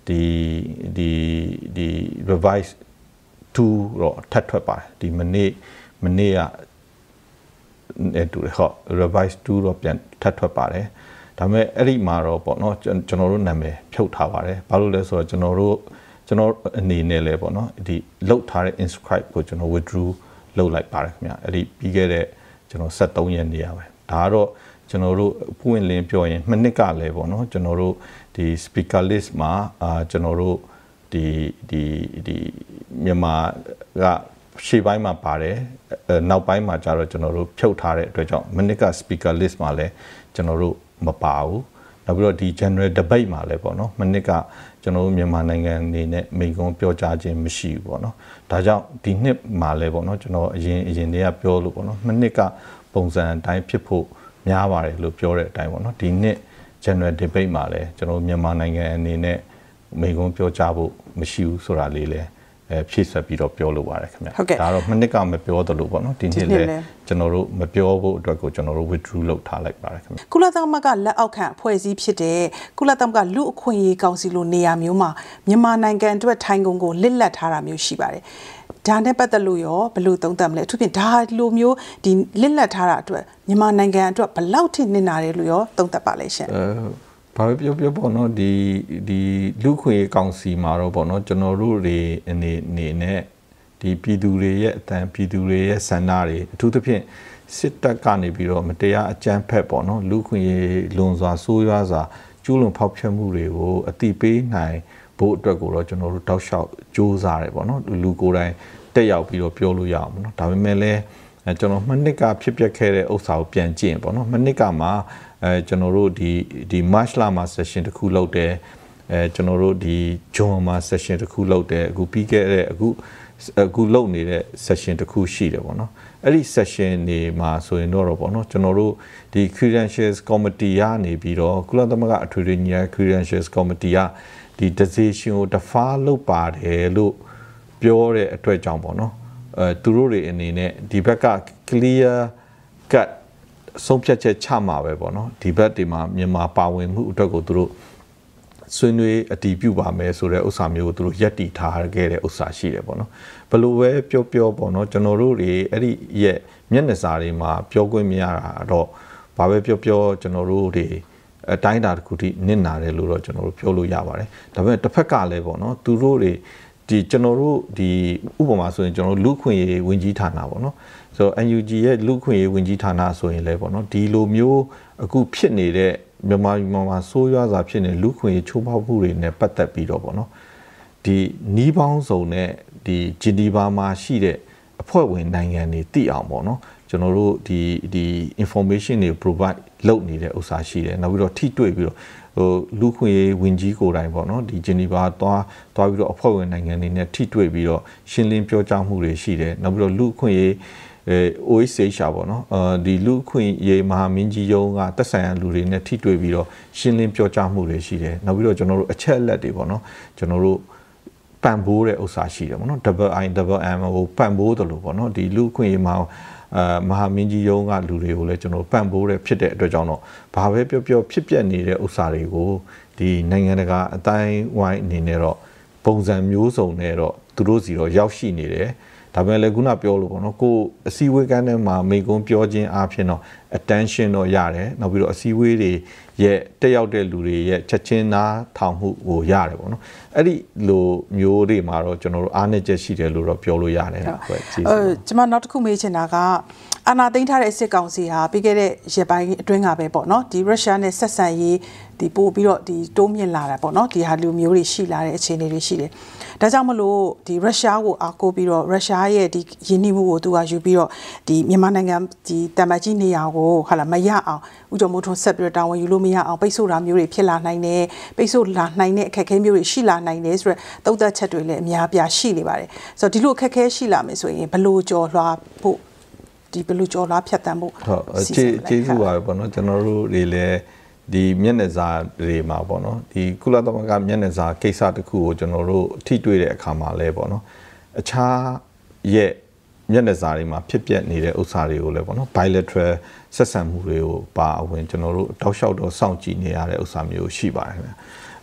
ဒီဒီဒီ revise two တော့ထပ်ထွက်ပါတယ်ဒီမနေ့မနေ့ကအဲ့တူဟော revise two တော့ပြန်ထပ်ထွက်ပါတယ်ဒါပေမဲ့အဲ့ဒီမှာတော့ပေါ့နော်ကျွန်တော်တို့နာမည်ဖြုတ်ထားပါတယ်ဘာလို့လဲဆိုတော့ကျွန်တော်တို့ကျွန်တော်အနေနဲ့လဲပေါ့နော်ဒီလုတ်ထားတဲ့ inscribe ကိုကျွန်တော် withdraw လုပ်လိုက်ပါတယ်ခင်ဗျအဲ့ဒီပြီးခဲ့တဲ့ကျွန်တော်seventeenရက်နေရပဲဒါကတော့ကျွန်တော်တို့ပွင့်လင်းပြောရင်နှစ်နှစ်ကလည်းပေါ့နော်ကျွန်တော်တို့ဒီ speaker list မှာအာကျွန်တော်တို့ဒီဒီဒီမြန်မာကရှေ့ပိုင်းမှာပါတယ်နောက်ပိုင်းမှာကျတော့ကျွန်တော်တို့ဖြုတ်ထားတဲ့အတွက်ကြောင့်မိနစ်က speaker list မှာလည်းကျွန်တော်တို့မပါဘူးနောက်ပြီးတော့ဒီ general debate မှာလည်းပေါ့နော်မိနစ်ကကျွန်တော်တို့မြန်မာနိုင်ငံအနေနဲ့မိန့်ခွန်းပြောကြားခြင်းမရှိဘူးပေါ့နော်ဒါကြောင့်ဒီနှစ်မှာလည်းပေါ့နော်ကျွန်တော်အရင်အရင်တည်းကပြောလို့ပေါ့နော်မိနစ်ကပုံစံအတိုင်းဖြစ်ဖို့များပါတယ်လို့ပြောတဲ့အတိုင်းပေါ့နော်ဒီနှစ် general debate မှာလည်းကျွန်တော်မြန်မာနိုင်ငံအနေနဲ့မိန့်ခွန်းပြောကြားဖို့မရှိဘူးဆိုတာလေးလည်းအဲဖြည့်ဆွက်ပြီးတော့ပြောလို့ပါတယ်ခင်ဗျဒါတော့မိနစ်ကမပြောသလိုပေါ့နော်ဒီနှစ်လည်းကျွန်တော်တို့မပြောဖို့အတွက်ကိုကျွန်တော်တို့ withdraw လုပ်ထားလိုက်ပါတယ်ခင်ဗျကုလသမဂ္ဂလက်အောက်ခံအဖွဲ့အစည်းဖြစ်တဲ့ကုလသမဂ္ဂလူအခွင့်အရေးကောင်စီလိုနေရာမျိုးမှာမြန်မာနိုင်ငံအတွက်ထိုင်ကုန်ကိုလစ်လပ်ထားတာမျိုးရှိပါတယ်ဒါနဲ့ပတ်သက်လို့ရောဘယ်လိုသုံးသပ်မလဲအထူးဖြင့်ဒါလိုမျိုးဒီလစ်လပ်ထားတာအတွက်မြန်မာနိုင်ငံအတွက်ဘယ်လောက်ထိနစ်နာတယ်လို့ရောသုံးသပ်ပါလဲရှင်ဘာပဲပြောပြောပေါ့နော်ဒီဒီလူခွေကောင်စီမှာတော့ပေါ့နော်ကျွန်တော်တို့တွေအနေနေနဲ့ဒီပြည်သူတွေရဲ့အတန်ပြည်သူတွေရဲ့ဆန္ဒတွေအထူးသဖြင့်စစ်တပ်ကနေပြီးတော့မတရားအကြမ်းဖက်ပေါ့နော်လူခွေလွန်စွာဆိုးရွားစွာကျူးလွန်ဖောက်ဖျက်မှုတွေကိုအတိပေးနိုင်ဖို့အတွက်ကိုတော့ကျွန်တော်တို့တောက်လျှောက်စူးစမ်းရတယ်ပေါ့နော်လူကိုယ်တိုင်တက်ရောက်ပြီးတော့ပြောလို့ရအောင်ပေါ့နော်ဒါပေမဲ့လည်းကျွန်တော်နှစ်နှစ်ကဖြစ်ပျက်ခဲ့တဲ့ဥစ္စာကိုပြန်ကြည့်ရင်ပေါ့နော်နှစ်နှစ်ကမှာအဲကျွန်တော်တို့ဒီဒီ March လမှာ session တစ်ခုလုပ်တယ်အဲကျွန်တော်တို့ဒီ June မှာ session တစ်ခုလုပ်တယ်အခုပြီးခဲ့တဲ့အခုအခုလုပ်နေတဲ့ session တစ်ခုရှိတယ်ပေါ့နော်အဲ့ဒီ session တွေမှာဆိုရင်တော့ပေါ့နော်ကျွန်တော်တို့ဒီ credentials committee ကနေပြီးတော့ကုလသမဂ္ဂအထွေထွေညီလာ credentials committee ကဒီ decision ကို defer လုပ်ပါတယ်လို့ပြောတဲ့အတွက်ကြောင့်ပေါ့နော်အဲသူတို့တွေအနေနဲ့ဒီဘက်က clear cut ဆုံးဖြတ်ချက်ချမှာပဲပေါ့နော်ဒီဘက်ဒီမှာမြန်မာပါဝင်မှုအတွက်ကိုသူတို့ဆွေးနွေးအတည်ပြုပါမယ်ဆိုတဲ့ဥစ္စာမျိုးကိုသူတို့ယက်တီထားခဲ့တဲ့ဥစ္စာရှိတယ်ပေါ့နော်ဘယ်လိုပဲပြောပြောပေါ့နော်ကျွန်တော်တို့တွေအဲ့ဒီရဲ့မျက်နှာစာတွေမှာပြောခွင့်မရတာတော့ဘာပဲပြောပြောကျွန်တော်တို့တွေအတိုင်းအတာတစ်ခုထိနစ်နာတယ်လို့တော့ကျွန်တော်တို့ပြောလို့ရပါတယ်ဒါပေမဲ့တစ်ဖက်ကလည်းပေါ့နော်သူတို့တွေဒီကျွန်တော်တို့ဒီဥပမာဆိုရင်ကျွန်တော်တို့လူခွင့်ရေးဝင်ကြီးဌာနပေါ့နော်ဆိုတော့ N U G ရဲ့လူခွင့်ရေးဝင်ကြီးဌာနဆိုရင်လည်းပေါ့နော်ဒီလိုမျိုးအခုဖြစ်နေတဲ့မြန်မာမြန်မာမှာစိုးရွားစွာဖြစ်နေလူခွင့်ရေးချိုးဖောက်မှုတွေနဲ့ပတ်သက်ပြီးတော့ပေါ့နော်ဒီနီးပေါင်းစုံနဲ့ဒီဂျီနီဗာမှာရှိတဲ့အဖွဲ့ဝင်နိုင်ငံတွေသိအောင်ပေါ့နော်ကျွန်တော်တို့ဒီဒီ information တွေ provide လုပ်နေတဲ့ဥစ္စာရှိတယ်နောက်ပြီးတော့ထိတွေ့ပြီးတော့ဟိုလူခွင့်ရေးဝင်ကြီးကိုယ်တိုင်ပေါ့နော်ဒီဂျီနီဗာသွားသွားပြီးတော့အဖွဲ့ဝင်နိုင်ငံတွေနဲ့ထိတွေ့ပြီးတော့ရှင်းလင်းပြောကြားမှုတွေရှိတယ်နောက်ပြီးတော့လူခွင့်ရေးအဲ O H C H R ပေါ့နော်အာဒီလူခွင့်ရေးမဟာမင်းကြီးယုံကတက်ဆိုင်ရာလူတွေနဲ့ထိတွေ့ပြီးတော့ရှင်းလင်းပြောကြားမှုတွေရှိတယ်နောက်ပြီးတော့ကျွန်တော်တို့အချက်အလက်တွေပေါ့နော်ကျွန်တော်တို့ပံ့ပိုးတဲ့ဥစ္စာရှိတယ်ပေါ့နော် double I double M ကိုပံ့ပိုးတယ်လို့ပေါ့နော်ဒီလူခွင့်ရေးမှာအာမဟာမင်းကြီးယုံကလူတွေကိုလည်းကျွန်တော်ပံ့ပိုးတဲ့ဖြစ်တဲ့အတွက်ကြောင့်တော့ဘာပဲပြောပြောဖြစ်ပျက်နေတဲ့ဥစ္စာတွေကိုဒီနိုင်ငံတကာအတိုင်းဝိုင်းအနေနဲ့တော့ပုံစံမျိုးစုံနဲ့တော့သူတို့စီတော့ရောက်ရှိနေတယ်ဒါပေမဲ့လည်းခုနပြောလို့ပေါ့နော်ကိုအစည်းအဝေးကန်းထဲမှာမိကုံပြောခြင်းအားဖြင့်တော့ attention တော့ရတယ်နောက်ပြီးတော့အစည်းအဝေးတွေရဲ့တက်ရောက်တဲ့လူတွေရဲ့ချက်ချင်းနားထောင်မှုကိုရတယ်ပေါ့နော်အဲ့ဒီလိုမျိုးတွေမှာတော့ကျွန်တော်တို့အားနည်းချက်ရှိတယ်လို့တော့ပြောလို့ရတယ်ဟုတ်ကဲ့အဲကျွန်မနောက်တစ်ခုမေးချင်တာကအာဏာသိမ်းထားတဲ့စစ်ကောင်စီဟာပြီးခဲ့တဲ့ရက်ပိုင်းအတွင်းကပဲပေါ့နော်ဒီရုရှားနဲ့ဆက်ဆံရေးဒီပို့ပြီးတော့ဒီတိုးမြင့်လာတာပေါ့နော်ဒီဟာလူမျိုးတွေရှိလာတဲ့အခြေအနေတွေရှိတယ်ဒါကြောင့်မလို့ဒီရုရှားကိုအားကိုးပြီးတော့ရုရှားရဲ့ဒီယင်းနှိမှုကိုသူကယူပြီးတော့ဒီမြန်မာနိုင်ငံဒီတမန်ကြီးနေရာကိုဟာလာမရအောင်ဥကြုံမိုးထွန်းဆက်ပြီးတော့တာဝန်ယူလို့မရအောင်ပိတ်ဆို့တာမျိုးတွေဖြစ်လာနိုင်တယ်ပိတ်ဆို့လာနိုင်တဲ့အခက်အခဲမျိုးတွေရှိလာနိုင်တယ်ဆိုတော့သုံးသက်ချက်တွေလည်းအများပြားရှိနေပါတယ်ဆိုတော့ဒီလိုအခက်အခဲရှိလာမယ်ဆိုရင်ဘယ်လိုကြော်လွှားဖို့ဒီဘယ်လိုကြော်လွှားဖြတ်တန်းဖို့ဟုတ်ကျေးကျေးဇူးပါပဲပေါ့နော်ကျွန်တော်တို့တွေလည်းဒီမျက်နှာစာတွေမှာပေါ့နော်ဒီကုလသမဂ္ဂမျက်နှာစာကိစ္စတစ်ခုကိုကျွန်တော်တို့ထိတွေ့တဲ့အခါမှာလဲပေါ့နော်အခြားရဲ့မျက်နှာစာတွေမှာဖြစ်ပျက်နေတဲ့ဥစ္စာတွေကိုလည်းပေါ့နော် bilateral ဆက်ဆံမှုတွေကိုပါအဝင်ကျွန်တော်တို့တောက်လျှောက်တော့စောင့်ကြည့်နေရတဲ့ဥစ္စာမျိုးရှိပါတယ်ခင်ဗျ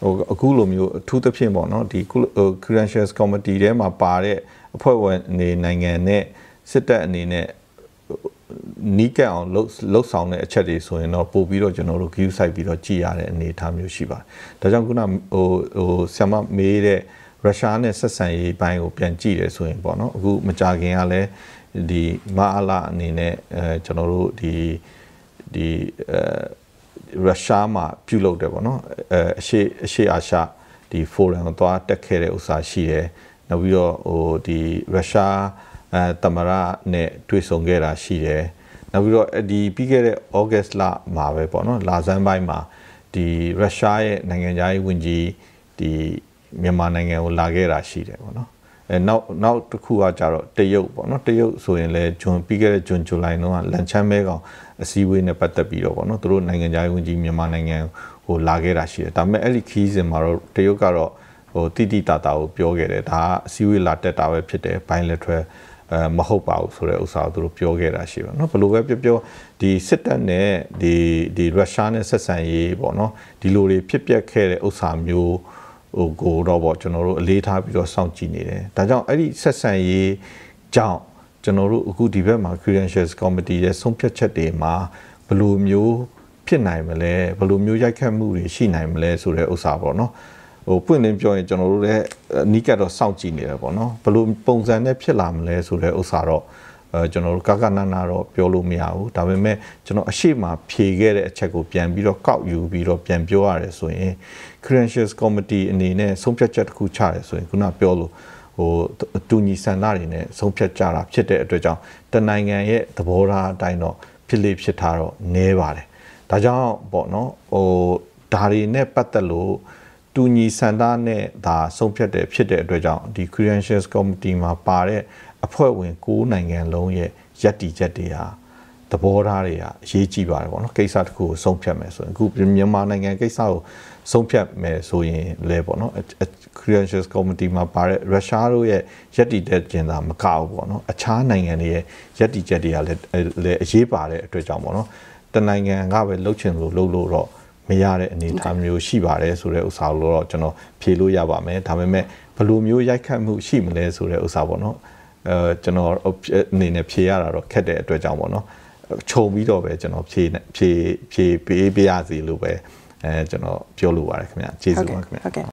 ဟိုအခုလိုမျိုးအထူးသဖြင့်ပေါ့နော်ဒီ Credentials Committee ထဲမှာပါတဲ့အဖွဲ့ဝင်နေနိုင်ငံနဲ့စစ်တပ်အနေနဲ့နီးကပ်အောင်လှုပ်လှုပ်ဆောင်တဲ့အချက်တွေဆိုရင်တော့ပို့ပြီးတော့ကျွန်တော်တို့ view site ပြီးတော့ကြည်ရတဲ့အနေအထားမျိုးရှိပါတယ်ဒါကြောင့်ခုနဟိုဟိုဆရာမမေးတဲ့ရုရှားနဲ့ဆက်ဆံရေးပိုင်းကိုပြန်ကြည့်တယ်ဆိုရင်ပေါ့နော်အခုမကြခင်ကလည်းဒီမအားလာအနေနဲ့အဲကျွန်တော်တို့ဒီဒီအဲရုရှားမှာပြုလုပ်တယ်ပေါ့နော်အဲအရှိအရှိအာရှဒီ forum ကိုသွားတက်ခဲ့တဲ့ဥစ္စာရှိတယ်နောက်ပြီးတော့ဟိုဒီရုရှားအဲတမရနဲ့တွေ့ဆုံခဲ့တာရှိတယ်နောက်ပြီးတော့ဒီပြီးခဲ့တဲ့ August လမှာပဲပေါ့နော်လာဇန်ပိုင်းမှာဒီရုရှားရဲ့နိုင်ငံခြားရေးဝန်ကြီးဒီမြန်မာနိုင်ငံကိုလာခဲ့တာရှိတယ်ပေါ့နော်အဲနောက်နောက်တစ်ခုကကြတော့တရုတ်ပေါ့နော်တရုတ်ဆိုရင်လည်းဂျွန်ပြီးခဲ့တဲ့ဂျွန်ဇူလိုင်တုန်းကလန်ချမ်းမဲကောင်အစည်းအဝေးနဲ့ပတ်သက်ပြီးတော့ပေါ့နော်သူတို့နိုင်ငံခြားရေးဝန်ကြီးမြန်မာနိုင်ငံဟိုလာခဲ့တာရှိတယ်ဒါပေမဲ့အဲ့ဒီခီးစဉ်မှာတော့တရုတ်ကတော့ဟိုတိတိတတာကိုပြောခဲ့တယ်ဒါကအစည်းအဝေးလာတက်တာပဲဖြစ်တယ် bilateral အဲမဟုတ်ပါဘူးဆိုတဲ့ဥစ္စာကိုသူတို့ပြောခဲ့တာရှိပါเนาะဘယ်လိုပဲပြောပြောဒီစစ်တပ်နဲ့ဒီဒီရုရှားနဲ့ဆက်ဆံရေးပေါ့เนาะဒီလိုတွေဖြစ်ပျက်ခဲ့တဲ့ဥစ္စာမျိုးဟိုကိုတော့ပေါ့ကျွန်တော်တို့အလေးထားပြီးတော့စောင့်ကြည့်နေတယ်ဒါကြောင့်အဲ့ဒီဆက်ဆံရေးကြောင့်ကျွန်တော်တို့အခုဒီဘက်မှာ Credentials Committee ရဲ့ဆုံးဖြတ်ချက်တွေမှာဘယ်လိုမျိုးဖြစ်နိုင်မလဲဘယ်လိုမျိုးရိုက်ခတ်မှုတွေရှိနိုင်မလဲဆိုတဲ့ဥစ္စာပေါ့เนาะဟိုပွင့်လင်းပြောရင်ကျွန်တော်တို့လည်းအနီးကပ်တော့စောင့်ကြည့်နေတယ်ပေါ့နော်ဘယ်လိုပုံစံနဲ့ဖြစ်လာမလဲဆိုတဲ့ဥစ္စာတော့အဲကျွန်တော်တို့ကကနနာတော့ပြောလို့မရဘူးဒါပေမဲ့ကျွန်တော်အရှိမဖြေခဲ့တဲ့အချက်ကိုပြန်ပြီးတော့ကောက်ယူပြီးတော့ပြန်ပြောရတယ်ဆိုရင် Credentials Committee အနေနဲ့ဆုံးဖြတ်ချက်တစ်ခုချတယ်ဆိုရင်ခုနပြောလို့ဟိုတူညီဆန္ဒတွေနဲ့ဆုံးဖြတ်ကြတာဖြစ်တဲ့အတွက်ကြောင့်တနိုင်ငံရဲ့သဘောထားအတိုင်းတော့ဖြစ်လေဖြစ်ထားတော့နည်းပါတယ်ဒါကြောင့်ပေါ့နော်ဟိုဒါတွေနဲ့ပတ်သက်လို့တူညီဆန္ဒနဲ့ဒါဆုံးဖြတ်တယ်ဖြစ်တဲ့အတွက်ကြောင့်ဒီ Credentials Committee မှာပါတဲ့အဖွဲ့ဝင်၉နိုင်ငံလုံးရဲ့ယက်တီချက်တွေဟာသဘောထားတွေဟာအရေးကြီးပါတယ်ပေါ့နော်ကိစ္စတစ်ခုကိုဆုံးဖြတ်မယ်ဆိုရင်အခုမြန်မာနိုင်ငံကိစ္စကိုဆုံးဖြတ်မယ်ဆိုရင်လဲပေါ့နော် Credentials Committee မှာပါတဲ့ရုရှားတို့ရဲ့ယက်တီချက်ကျင်တာမကဘူးပေါ့နော်အခြားနိုင်ငံတွေရဲ့ယက်တီချက်တွေကလည်းလည်းအရေးပါတဲ့အတွက်ကြောင့်ပေါ့နော်တနိုင်ငံကပဲလှုပ်ချင်လို့လှုပ်လို့တော့မရတဲ့အနေအထားမျိုးရှိပါတယ်ဆိုတဲ့ဥစ္စာကိုတော့ကျွန်တော်ဖြေလို့ရပါမယ်ဒါပေမဲ့ဘယ်လိုမျိုးရိုက်ခတ်မှုရှိမလဲဆိုတဲ့ဥစ္စာပေါ့နော်အဲကျွန်တော်အနေနဲ့ဖြေရတာတော့ခက်တဲ့အတွက်ကြောင့်ပေါ့နော်ခြုံပြီးတော့ပဲကျွန်တော်ဖြေဖြေဖြေပေးပြရစီလို့ပဲအဲကျွန်တော်ပြောလိုပါတယ်ခင်ဗျကျေးဇူးပါခင်ဗျဟုတ်ကဲ့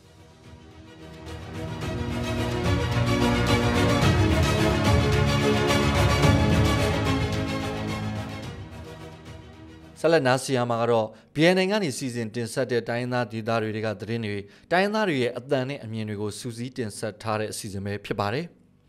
ဆက်လက်နားဆင်ရမှာကတော့ B N N ကနေစီစဉ်တင်ဆက်တဲ့တိုင်းရင်းသားဒေသတွေကသတင်းတွေတိုင်းရင်းသားတွေရဲ့အသံနဲ့အမြင်တွေကိုစူးစီးတင်ဆက်ထားတဲ့အစီအစဉ်ပဲဖြစ်ပါတယ်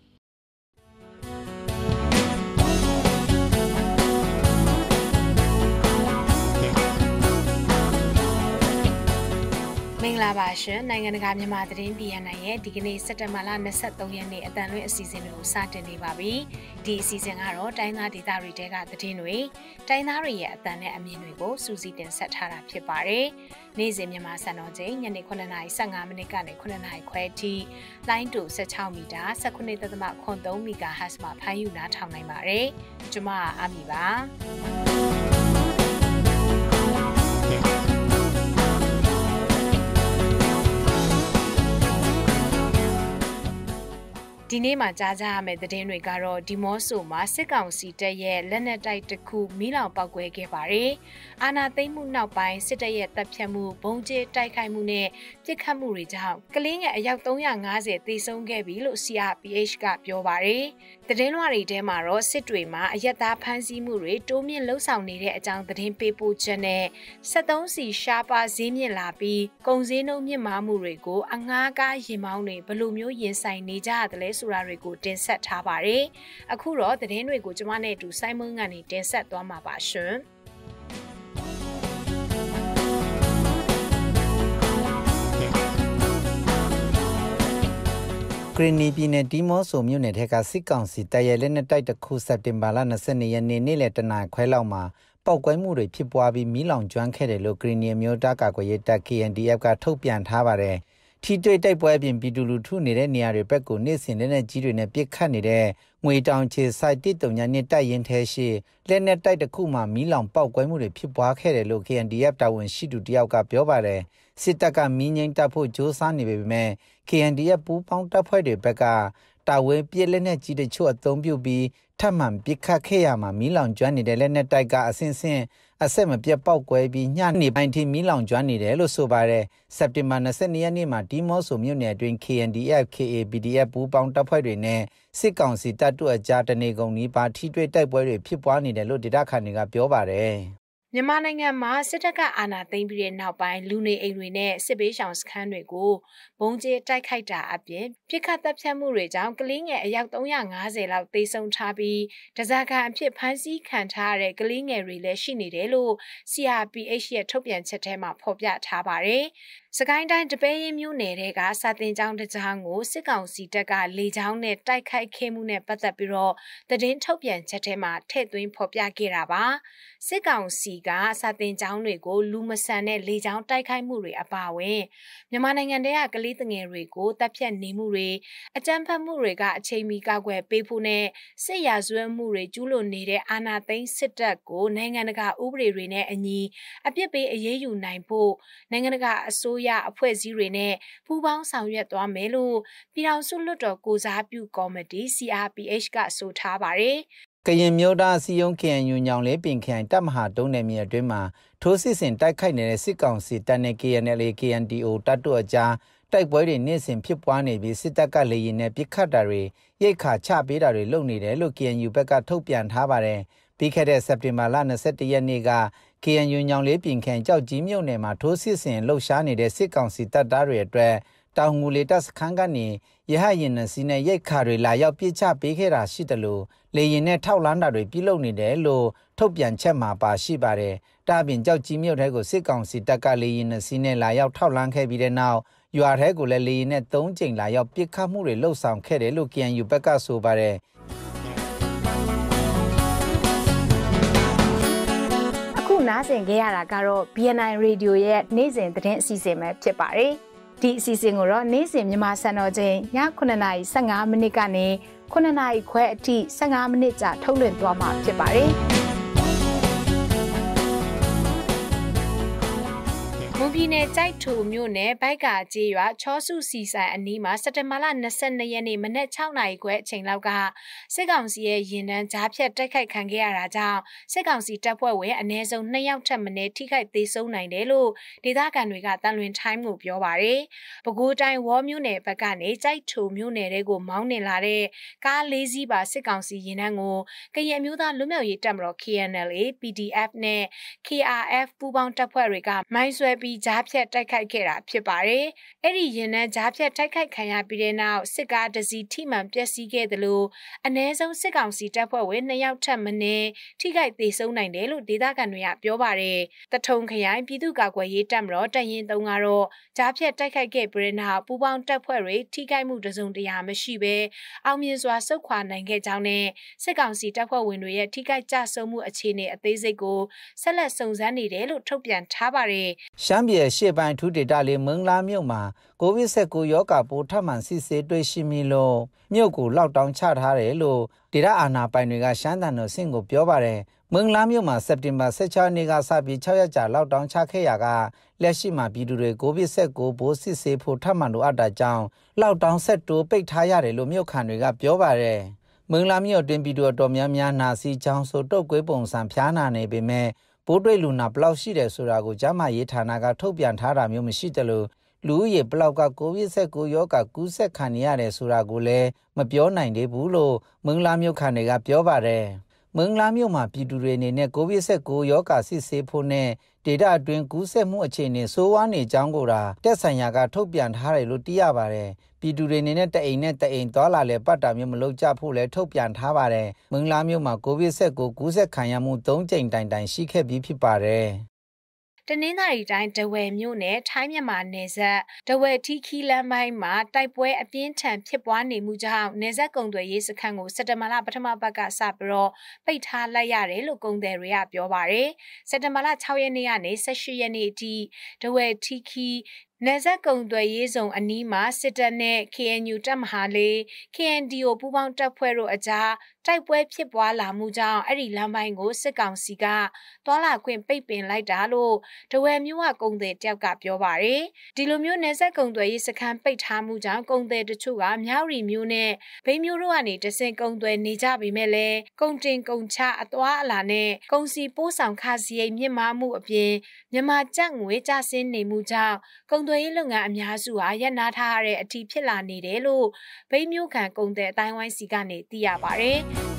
မင်္ဂလာပါရှင်နိုင်ငံတကာမြန်မာသတင်း B N N ရဲ့ဒီကနေ့စက်တင်ဘာလ၂၃ရက်နေ့အတန်လွင့်အစီအစဉ်တွေကိုစတင်နေပါပြီဒီအစီအစဉ်ကတော့တိုင်းသားဒေသတွေတဲကသတင်းတွေတိုင်းသားတွေရဲ့အတန်နဲ့အမြင်တွေကိုစူးစီးတင်ဆက်ထားတာဖြစ်ပါတယ်နေ့စဉ်မြန်မာစံတော်ချိန်ညနေခုနှစ်နာရီ၁၅မိနစ်ကနေခုနှစ်နာရီခွဲအထိလိုင်းတူ၁၆မီတာ၁၉.၃ မီဂါဟတ်မှာဖမ်းယူနားထောင်နိုင်ပါတယ်ကျွန်မအာမီပါဒီနေ့မှာကြားကြရမယ့်သတင်းတွေကတော့ဒီမော့ဆိုမှာစစ်ကောင်စီတပ်ရဲ့လက်နက်တိုက်တစ်ခုမီးလောင်ပောက်ကွဲခဲ့ပါတယ်။အာဏာသိမ်းမှုနောက်ပိုင်းစစ်တပ်ရဲ့တပ်ဖြတ်မှုဘုံကျဲတိုက်ခိုက်မှုနဲ့ပစ်ခတ်မှုတွေကြောင့်ကလေးငယ်အယောက်၃၅၀သေဆုံးခဲ့ပြီလို့ C R P H ကပြောပါတယ်။သတင်းလွှာတွေထဲမှာတော့စစ်တွေမှာအရက်သားဖမ်းဆီးမှုတွေတိုးမြင့်လှုပ်ဆောင်နေတဲ့အကြောင်းသတင်းပေးပို့ချက်နဲ့စက်သုံးစီရှားပါဈေးမြင့်လာပြီးကုန်ဈေးနှုန်းမြင့်မားမှုတွေကိုအငှားကားရင်မောင်းတွေဘယ်လိုမျိုးရင်ဆိုင်နေကြရတယ်လဲဆိုတာတွေကိုတင်ဆက်ထားပါတယ်။အခုတော့သတင်းတွေကိုကျွန်မနဲ့အတူဆိုင်းမွန်းကနေတင်ဆက်သွားမှာပါရှင်။ကရင်နီပြည်နယ်ဒီမော့ဆိုမြို့နယ်ထက်ကစစ်ကောင်စီတပ်ရဲ့လက်နက်တိုက်တစ်ခုစက်တင်ဘာလ၂၂ရက်နေ့နေ့လယ်တနာခွဲလောက်မှာပောက်ကွဲမှုတွေဖြစ်ပွားပြီးမီးလောင်ကျွမ်းခဲ့တယ်လို့ကရင်နီမျိုးတပ်ကာကွယ်ရေးတပ် K N D F ကထုတ်ပြန်ထားပါတယ်။ထိတွေ့တိုက်ပွဲပြင်ပြည်သူလူထုနေတဲ့နေရာတွေဘက်ကိုနေ့စဉ်နဲ့ကြီးတွေနဲ့ပြစ်ခတ်နေတဲ့ငွေတောင်ချေစိုက်တစ်တုံညာနဲ့တိုက်ရင်ထဲရှိလက်နဲ့တိုက်တစ်ခုမှမီးလောင်ပေါက်ကွဲမှုတွေဖြစ်ပွားခဲ့တယ်လို့ K N D F တာဝန်ရှိသူတယောက်ကပြောပါတယ်စစ်တပ်ကမီးငိမ့်တပ်ဖို့ကြိုးစားနေပေမဲ့ K N D F ပူးပေါင်းတပ်ဖွဲ့တွေဘက်ကတာဝန်ပြစ်လက်နဲ့ကြီးတချို့အသုံးပြုပြီးထပ်မံပြစ်ခတ်ခဲ့ရမှာမီးလောင်ကျွမ်းနေတဲ့လက်နဲ့တိုက်ကအဆင့်ဆင့်အဆက်မပြတ်ပေါက်ကွဲပြီးညနေပိုင်းထိမီးလောင်ကျွမ်းနေတယ်လို့ဆိုပါတယ်စက်တင်ဘာ၂၂ရက်နေ့မှာဒီမော့ဆိုမြို့နယ်အတွင်း K N D F K A P D F ပူးပေါင်းတပ်ဖွဲ့တွေနဲ့စစ်ကောင်စီတပ်တို့အကြားတနေကုန်နီးပါးထိတွေ့တိုက်ပွဲတွေဖြစ်ပွားနေတယ်လို့ဒေသခံတွေကပြောပါတယ်မြန်မာနိုင်ငံမှာစစ်တပ်ကအာဏာသိမ်းပြီးတဲ့နောက်ပိုင်းလူနေအိမ်တွေနဲ့စစ်ပေးရှောင်စခန်းတွေကိုဘုံကျဲတိုက်ခိုက်တာအပြင်ပြစ်ခတ်တပ်ဖြတ်မှုတွေကြောင့်ကလေးငယ်အယောက်၃၅၀လောက်သေဆုံးထားပြီးတစားကန်အဖြစ်ဖမ်းဆီးခံထားရတဲ့ကလေးငယ်တွေလည်းရှိနေတယ်လို့ C R P H ရဲ့ထုတ်ပြန်ချက်ထဲမှာဖော်ပြထားပါတယ်။စကိုင်းတိုင်းတပည့်ရင်မြို့နယ်တွေကစာတင်ကျောင်းတစ်ကျောင်းကိုစစ်ကောင်စီတပ်ကလေကြောင်းနဲ့တိုက်ခိုက်ခဲ့မှုနဲ့ပတ်သက်ပြီးတော့သတင်းထုတ်ပြန်ချက်ထဲမှာထည့်သွင်းဖော်ပြခဲ့တာပါ။စစ်ကောင်စီကစာတင်ကျောင်းတွေကိုလူမဆန်တဲ့လေကြောင်းတိုက်ခိုက်မှုတွေအပါအဝင်မြန်မာနိုင်ငံထဲကကလေးငယ်တွေကိုတပ်ဖြတ်နေမှုတွေအကြမ်းဖက်မှုတွေကအချိန်မီကောက်ွယ်ပေးဖို့နဲ့စစ်ရာဇဝတ်မှုတွေကျူးလွန်နေတဲ့အာဏာသိမ်းစစ်တပ်ကိုနိုင်ငံတကာဥပဒေတွေနဲ့အညီအပြစ်ပေးအရေးယူနိုင်ဖို့နိုင်ငံတကာအစိုးရအဖွဲ့အစည်းတွေနဲ့ပူးပေါင်းဆောင်ရွက်သွားမယ်လို့ပြည်ထောင်စုလွှတ်တော်ကိုစားပြုကော်မတီ C R P H ကဆိုထားပါတယ်ကရင်မျိုးသားစီယုံ K N U ညောင်လေးပင်ခိုင်တပ်မဟာတုံးနယ်မြေအတွင်းမှာထိုးစစ်ဆင်တိုက်ခိုက်နေတဲ့စစ်ကောင်စီတပ်နဲ့ K N L A K N D O တပ်တို့အကြားတိုက်ပွဲတွေနေ့စဉ်ဖြစ်ပွားနေပြီးစစ်တပ်ကလေရင်နဲ့ပစ်ခတ်တာတွေရိတ်ခါချပေးတာတွေလုပ်နေတယ်လို့ K N U ဘက်ကထုတ်ပြန်ထားပါတယ်ပြီးခဲ့တဲ့စက်တင်ဘာလ၂၁ရက်နေ့က K N U ညောင်လေးပင်ခိုင်ကြောက်ကြီးမြို့နယ်မှာထိုးစစ်ဆင်လှုပ်ရှားနေတဲ့စစ်ကောင်စီတပ်သားတွေအတွက်တောင်ငူလေတပ်စခန်းကနေရဟရင်နစီနဲ့ရိတ်ခါတွေလာရောက်ပြစ်ချပေးခဲ့တာရှိတယ်လို့လေရင်နဲ့ထောက်လန်းတာတွေပြုလုပ်နေတယ်လို့ထုတ်ပြန်ချက်မှာပါရှိပါတယ်။ဒါပြင်ကြောက်ကြီးမြို့ထဲကိုစစ်ကောင်စီတပ်ကလေရင်နစီနဲ့လာရောက်ထောက်လန်းခဲ့ပြီးတဲ့နောက်ရွာထဲကိုလည်းလေရင်နဲ့၃ကြိမ်လာရောက်ပြစ်ခတ်မှုတွေလှုပ်ဆောင်ခဲ့တယ်လို့ K N U ဘက်ကဆိုပါတယ်။အခုနားဆင်ကြရတာကတော့ B N I Radio ရဲ့နေ့စဉ်သတင်းအစီအစဉ်ပဲဖြစ်ပါတယ်။ဒီအစီအစဉ်ကိုတော့နေ့စဉ်မြန်မာစံတော်ချိန်ညခုနှစ်နာရီ၁၅မိနစ်ကနေခုနှစ်နာရီခွဲအထိ၁၅မိနစ်ကြာထုတ်လွှင့်သွားမှာဖြစ်ပါတယ်။မွန်ပြည်နယ်ကြိုက်ထူမြို့နယ်ဘိုက်ကာကျေးရွာချောစုစီဆိုင်အနီးမှာစက်တင်ဘာလ၂၂ရက်နေ့မနက်၆နာရီခွဲအချိန်လောက်ကစစ်ကောင်စီရဲ့ရင်တန်းကြားဖြတ်တိုက်ခိုက်ခံခဲ့ရတာကြောင့်စစ်ကောင်စီတပ်ဖွဲ့ဝင်အနည်းဆုံး၂ယောက်ထပ်မံထိခိုက်သေးဆုံးနိုင်တယ်လို့ဒေသခံတွေကတန်လွင်ထိုင်းကိုပြောပါရယ်။ပဲခူးတိုင်းဝေါ်မြို့နယ်ဘက်ကနေကြိုက်ထူမြို့နယ်တွေကိုမောင်းနှင်လာတဲ့ကားလေးစီးပါစစ်ကောင်စီရင်တန်းကိုကရင်မျိုးသားလွတ်မြောက်ရေးတပ်မတော် K N L A P D F နဲ့ K R F ပူးပေါင်းတပ်ဖွဲ့တွေကမိုင်းဆွဲပြီးကြားဖြတ်တိုက်ခိုက်ခဲ့တာဖြစ်ပါတယ်။အဲ့ဒီရင်နှန်းကြားဖြတ်တိုက်ခိုက်ခံရပြီးတဲ့နောက်စစ်ကားတစ်စီးထိမှန်ပျက်စီးခဲ့တယ်လို့အ ਨੇ ဆုံးစစ်ကောင်စီတပ်ဖွဲ့ဝင်၂ယောက်ထပ်မံထိခိုက်သေးဆုံးနိုင်တယ်လို့ဒေသခံတွေကပြောပါတယ်။တထုံခရိုင်ပြည်သူ့ကာကွယ်ရေးတပ်မတော်တပ်ရင်းသုံးကတော့ကြားဖြတ်တိုက်ခိုက်ခဲ့ပြီးတဲ့နောက်ပူးပေါင်းတပ်ဖွဲ့တွေထိခိုက်မှုတစုံတရာမရှိဘဲအောင်မြင်စွာဆုတ်ခွာနိုင်ခဲ့ကြောင်းနဲ့စစ်ကောင်စီတပ်ဖွဲ့ဝင်တွေရဲ့ထိခိုက်ကြဆုံးမှုအခြေအနေအသေးစိတ်ကိုဆက်လက်စုံစမ်းနေတယ်လို့ထုတ်ပြန်ထားပါတယ်။ရှမ်းပြည်ရှေ့ပိုင်းထူးဒေတာလေးမင်္ဂလာမြို့မှာကိုဗစ်၁၉ရောဂါပိုးထပ်မံစစ်ဆေးတွေ့ရှိမိလို့မြို့ကိုလောက်တောင်းချထားတယ်လို့ဒေတာအာဏာပိုင်တွေကရှမ်းတန်တော်ဆင့်ကိုပြောပါတယ်မင်္ဂလာမြို့မှာစက်တင်ဘာ၁၆ရက်နေ့ကစပြီး၆ရက်ကြာလောက်တောင်းချခဲ့ရာကလက်ရှိမှာပြည်သူတွေကိုဗစ်၁၉ပိုးစစ်ဆေးဖို့ထပ်မံလိုအပ်တာကြောင့်လောက်တောင်းဆက်တိုးပိတ်ထားရတယ်လို့မြို့ခံတွေကပြောပါတယ်မင်္ဂလာမြို့တွင်ပြည်သူတော်များများနာစီချောင်းဆိုတုတ်ကွေးပုံစံဖျားနာနေပေမဲ့ပိုးတွေ့လူနာဘလောက်ရှိတယ်ဆိုတာကိုကျန်းမာရေးဌာနကထုတ်ပြန်ထားတာမျိုးမရှိတယ်လို့လူဦးရေဘလောက်ကကိုဗစ်၁၉ရောဂါကူးစက်ခံနေရတယ်ဆိုတာကိုလည်းမပြောနိုင်သေးဘူးလို့မင်္ဂလာမြို့ခံတွေကပြောပါတယ်မင်္ဂလာမြို့မှာပြည်သူတွေအနေနဲ့ကိုဗစ်၁၉ရောဂါစစ်ဆေးဖို့နဲ့ဒေတာအတွင်းကူးစက်မှုအခြေအနေဆိုးဝါးနေကြောင်းကိုတာတက်ဆိုင်ရာကထုတ်ပြန်ထားတယ်လို့သိရပါတယ်ပြည်သူတွေအနေနဲ့တအိမ်နဲ့တအိမ်သွားလာလဲပတ်တာမျိုးမလုပ်ကြဖို့လဲထုတ်ပြန်ထားပါတယ်မင်္ဂလာမြို့မှာကိုဗစ်၁၉ကူးစက်ခံရမှု၃ကြိမ်တိုင်တိုင်ရှိခဲ့ပြီးဖြစ်ပါတယ်တနင်္သာရီတိုင်းဒဝယ်မြို့နယ်ထိုင်းမြန်မာနယ်စပ်ဒဝယ်ထီခီလမ်းပိုင်းမှာတိုက်ပွဲအပြင်းထန်ဖြစ်ပွားနေမှုကြောင့်နယ်စပ်ကုန်သွယ်ရေးစခန်းကိုစက်တဘာလပထမပတ်ကစပြီးတော့ပိတ်ထားလိုက်ရတယ်လို့ကုန်သည်တွေကပြောပါတယ်။စက်တဘာလ၆ရက်နေ့ကနေ၁၈ရက်နေ့အထိဒဝယ်ထီခီနယ်စပ်ကုန်သွယ်ရေးဆောင်အနီးမှာစစ်တပ်နဲ့ K N U တပ်မဟာလေး K N D O ပူးပေါင်းတပ်ဖွဲ့တို့အကြားတိုက်ပွဲဖြစ်ပွားလာမှုကြောင့်အဲ့ဒီလမ်းပိုင်းကိုစစ်ကောင်စီကသွာလာခွင့်ပိတ်ပင်လိုက်တာလို့တဝယ်မြို့ကကုန်သည်တယောက်ကပြောပါတယ်ဒီလိုမျိုးနယ်စပ်ကုန်သွယ်ရေးစခန်းပိတ်ထားမှုကြောင့်ကုန်သည်တချို့ကမြောက်ရီမြို့နဲ့ဘိန်းမြို့တို့ကနေတဆင့်ကုန်သွယ်နေကြပေမဲ့လည်းကုန်တင်ကုန်ချအသွားအလာနဲ့ကုန်စည်ပို့ဆောင်ခစရိတ်မြင့်မားမှုအပြင်မြန်မာကျပ်ငွေကျဆင်းနေမှုကြောင့်ကုန်သွယ်ရေးလုပ်ငန်းအများစုဟာရပ်နားထားရတဲ့အထိဖြစ်လာနေတယ်လို့ဘိန်းမြို့ခံကုန်သည်အတိုင်းဝိုင်းစီကနေသိရပါတယ်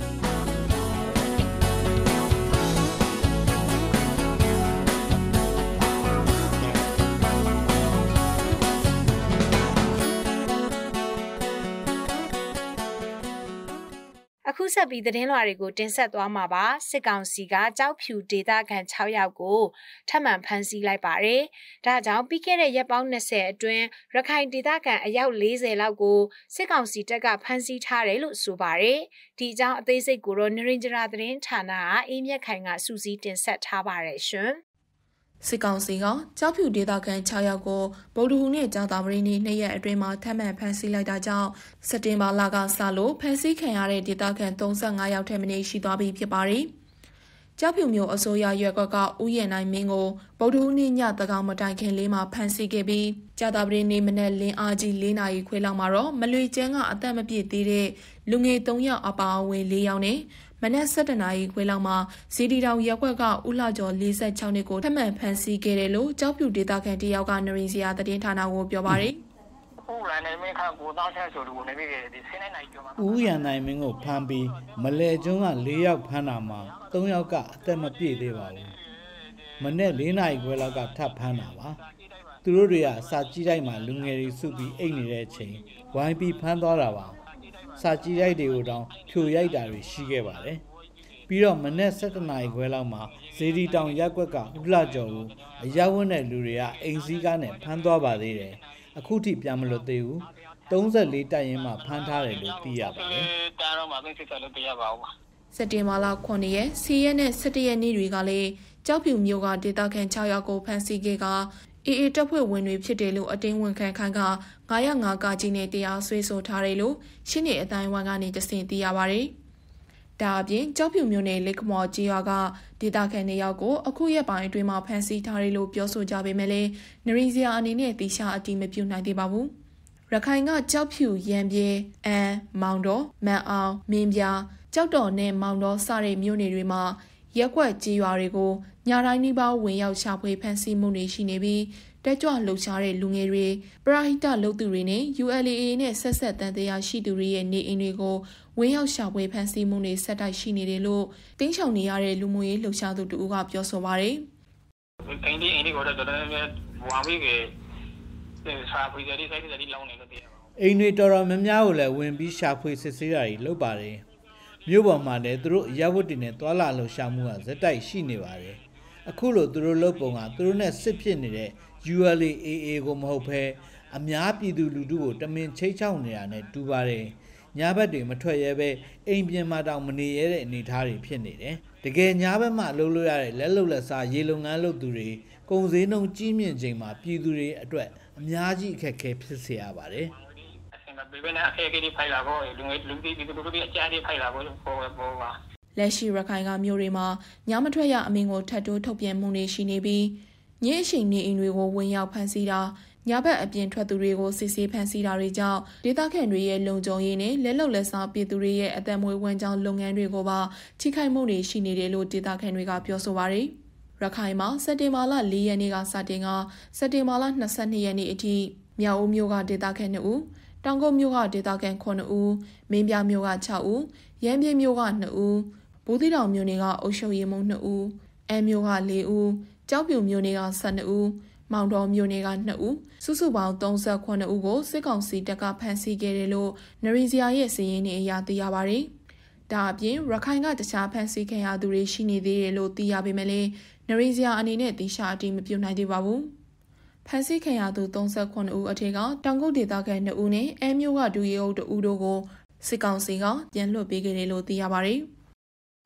အခုဆက်ပြီးသတင်းလွှာတွေကိုတင်ဆက်သွားမှာပါစစ်ကောင်စီကကြောက်ဖြူဒေသခံ၆ယောက်ကိုထပ်မံဖမ်းဆီးလိုက်ပါတယ်ဒါကြောင့်ပြီးခဲ့တဲ့ရက်ပေါင်း၂၀အတွင်းရခိုင်ဒေသခံအယောက်၄၀လောက်ကိုစစ်ကောင်စီတပ်ကဖမ်းဆီးထားတယ်လို့ဆိုပါတယ်ဒီအကြောင်းအသေးစိတ်ကိုတော့နရင်ဂျရာသတင်းဌာနကအေးမြက်ခိုင်ကစူးစီးတင်ဆက်ထားပါတယ်ရှင်စစ်ကောင်စီကကြောက်ဖြူဒေသခံ၆ယောက်ကိုဗုဒ္ဓဟူးနေ့ကြာသပတေးနေ့နှစ်ရက်အတွင်းမှာထပ်မံဖမ်းဆီးလိုက်တာကြောင့်စက်တင်ဘာလကစလို့ဖမ်းဆီးခံရတဲ့ဒေသခံ၃၅ယောက်ထက်မနည်းရှိသွားပြီဖြစ်ပါတယ်။ကြောက်ဖြူမျိုးအစိုးရရွက်ကွက်ကဥယျာဉ်နိုင်မင်းကိုဗုဒ္ဓဟူးနေ့ညတကောင်မတိုင်ခင်လေးမှာဖမ်းဆီးခဲ့ပြီးကြာသပတေးနေ့မနက်လင်းအားကြီး၄နာရီခွဲလောက်မှာတော့မလွေကျန်းကအသက်မပြည့်သေးတဲ့လူငယ်၃ယောက်အပါအဝင်၄ယောက်နဲ့မနက်၁၇နာရီခွဲလောက်မှာစီဒီတောင်ရက်ကွက်ကဥလှကျော်၄၆နှစ်ကိုထပ်မံဖမ်းဆီးခဲ့တယ်လို့ကြောက်ဖြူဒေသခံတယောက်ကနရင်စရာသတင်းဌာနကိုပြောပါတယ်။ဦးရန်နိုင်မင်းကကိုတောင်းချက်ဆိုလို့နေပြီးဒီစနေနိုင်ကျော်မှာဦးရန်နိုင်မင်းကိုဖမ်းပြီးမလဲကျွန်းက၄ယောက်ဖမ်းတာမှာ၃ယောက်ကအသက်မပြည့်သေးပါဘူး။မနေ့၄နာရီခွဲလောက်ကထပ်ဖမ်းတာပါ။သူတို့တွေကစာကြည့်တိုက်မှာလူငယ်တွေစုပြီးအိတ်နေတဲ့အချိန်ဝိုင်းပြီးဖမ်းသွားတာပါ။စာကြည့်တိုက်တွေကိုတောင်ဖြိုရိုက်တာတွေရှိခဲ့ပါတယ်။ပြီးတော့မနေ့၁၇နာရီခွဲလောက်မှာဇေဒီတောင်ရက်ကွက်ကဥလှကျော်ကိုအရောက်ဝန်းတဲ့လူတွေကအိမ်စည်းကားနဲ့ဖမ်းသွားပါသေးတယ်။အခုထိပြန်မလွတ်သေးဘူး။၃၄တိုက်ရင်မှဖမ်းထားတယ်လို့သိရပါတယ်။တားတော့မှသိစစ်တယ်လို့သိရပါဘူး။စက်တင်ဘာလခုနှစ်ရက်စီရက်နဲ့၁၁ရက်နေ့တွေကလည်းကြောက်ဖြူမျိုးကဒေသခံ၆ယောက်ကိုဖမ်းဆီးခဲ့ကအေးအေးတပ်ဖွဲ့ဝင်တွေဖြစ်တယ်လို့အတင်းဝန်ခံခိုင်းကငါးရက်ငါးကကြီးနဲ့တရားစွဲဆိုထားတယ်လို့ရှင်းနေအတိုင်းဝမ်ကနေတဆင့်သိရပါတယ်။ဒါအပြင်ကြောက်ဖြူမျိုးနဲ့လက်ခမော်ကြီးရွာကဒေသခံတွေရောက်ကိုအခုရက်ပိုင်းအတွင်းမှာဖမ်းဆီးထားတယ်လို့ပြောဆိုကြပေမဲ့လည်းနရီဇီယာအနေနဲ့တိကျအတိမပြုနိုင်သေးပါဘူး။ရခိုင်ကကြောက်ဖြူရန်ပြေအန်မောင်တော်မန်အောင်မင်းပြကြောက်တော်နဲ့မောင်တော်စတဲ့မြို့နယ်တွေမှာရက်ကွက်ကြီးရွာတွေကိုညတိုင်းနှီးပါဝင်ရောက်ရှာဖွေဖမ်းဆီးမှုတွေရှိနေပြီးတက်ကြွလှုပ်ရှားတဲ့လူငယ်တွေပရဟိတလုပ်သူတွေနဲ့ U L A A နဲ့ဆက်ဆက်တန်တရားရှိသူတွေရဲ့နေအိမ်တွေကိုဝင်ရောက်ရှာဖွေဖမ်းဆီးမှုတွေဆက်တိုက်ရှိနေတယ်လို့တင်းချောင်နေရတဲ့လူမှုရေးလှုပ်ရှားသူတို့ကပြောဆိုပါတယ်။အိမ်ဒီအိမ်ဒီကိုတော့တော်တော်များဝါပြီးကရှာဖွေကြတဲ့စိုက်ကြတဲ့လောင်းနေလို့တရားပါ။အိမ်တွေတော်တော်များများကိုလည်းဝင်ပြီးရှာဖွေစစ်ဆေးတာတွေလုပ်ပါတယ်။မြို့ပေါ်မှာလည်းသူတို့ရဝတ်တင်နဲ့သွာလာလှုပ်ရှားမှုကဇက်တိုက်ရှိနေပါတယ်။အခုလိုသူတို့လုပ်ပုံကသူတို့နဲ့စစ်ဖြစ်နေတဲ့U L A A ကိုမဟုတ်ဘဲအများပြည်သူလူထုကိုတမင်ချိတ်ချောက်နေတာနဲ့တူပါတယ်။ညာဘက်တွေမထွက်ရဲပဲအိမ်ပြင်မှာတောင်မနေရတဲ့အနေအထားတွေဖြစ်နေတယ်။တကယ်ညာဘက်မှာလှုပ်လို့ရတဲ့လက်လုံလက်စားရေလုံငန်းလုပ်သူတွေကုန်စည်နှုန်းကြီးမြင့်ချိန်မှာပြည်သူတွေအတွက်အများကြီးအခက်အခဲဖြစ်စေရပါတယ်။ဘယ်ဘက်နဲ့အခက်အခဲတွေဖိုက်လာဖို့လူငယ်လူပြည်သူတို့တွေအကြမ်းတွေဖိုက်လာဖို့ပေါ်ပေါ်ပါလက်ရှိရခိုင်ကမြို့တွေမှာညမထွက်ရအမိန့်ကိုထပ်တိုးထုတ်ပြန်မှုတွေရှိနေပြီးညအချိန်နေအိမ်တွေကိုဝင်ရောက်ဖမ်းဆီးတာညဘက်အပြင်ထွက်သူတွေကိုစစ်ဆေးဖမ်းဆီးတာတွေကြောင့်ဒေသခံတွေရဲ့လုံခြုံရေးနဲ့လက်လုံလက်စားပြည်သူတွေရဲ့အသက်မွေးဝမ်းကြောင်းလုပ်ငန်းတွေကိုပါထိခိုက်မှုတွေရှိနေတယ်လို့ဒေသခံတွေကပြောဆိုပါတယ်။ရခိုင်မှာစက်တင်ဘာလ၄ရက်နေ့ကစတင်ကစက်တင်ဘာလ၂၂ရက်နေ့အထိမြောက်ဦးမြို့ကဒေသခံ၂ဦးတောင်ကုတ်မြို့ကဒေသခံ၉ဦးမင်းပြမြို့က၆ဦးရမ်းပြင်းမြို့က၂ဦးဘူးသီးတောင်မြို့နယ်ကအုပ်ချုပ်ရေးမှူး၂ဦးအမ်းမြို့က၄ဦးကြောက်ဖြူမြို့နယ်က၁၂ဦးမောင်တော်မြို့နယ်က၂ဦးစုစုပေါင်း၃၉ဦးကိုစစ်ကောင်စီတပ်ကဖမ်းဆီးခဲ့တယ်လို့နရီဇီယာရဲ့စာရင်းနဲ့အရသိရပါတယ်။ဒါအပြင်ရခိုင်ကတခြားဖမ်းဆီးခံရသူတွေရှိနေသေးတယ်လို့သိရပေမဲ့လည်းနရီဇီယာအနေနဲ့တိကျအတိမပြုနိုင်သေးပါဘူး။ဖမ်းဆီးခံရသူ၃၉ဦးအထက်ကတောင်ကုတ်ဒေသခံ၂ဦးနဲ့အမ်းမြို့ကဒူရီအုပ်၂ဦးတို့ကိုစစ်ကောင်စီကပြန်လွှတ်ပေးခဲ့တယ်လို့သိရပါတယ်။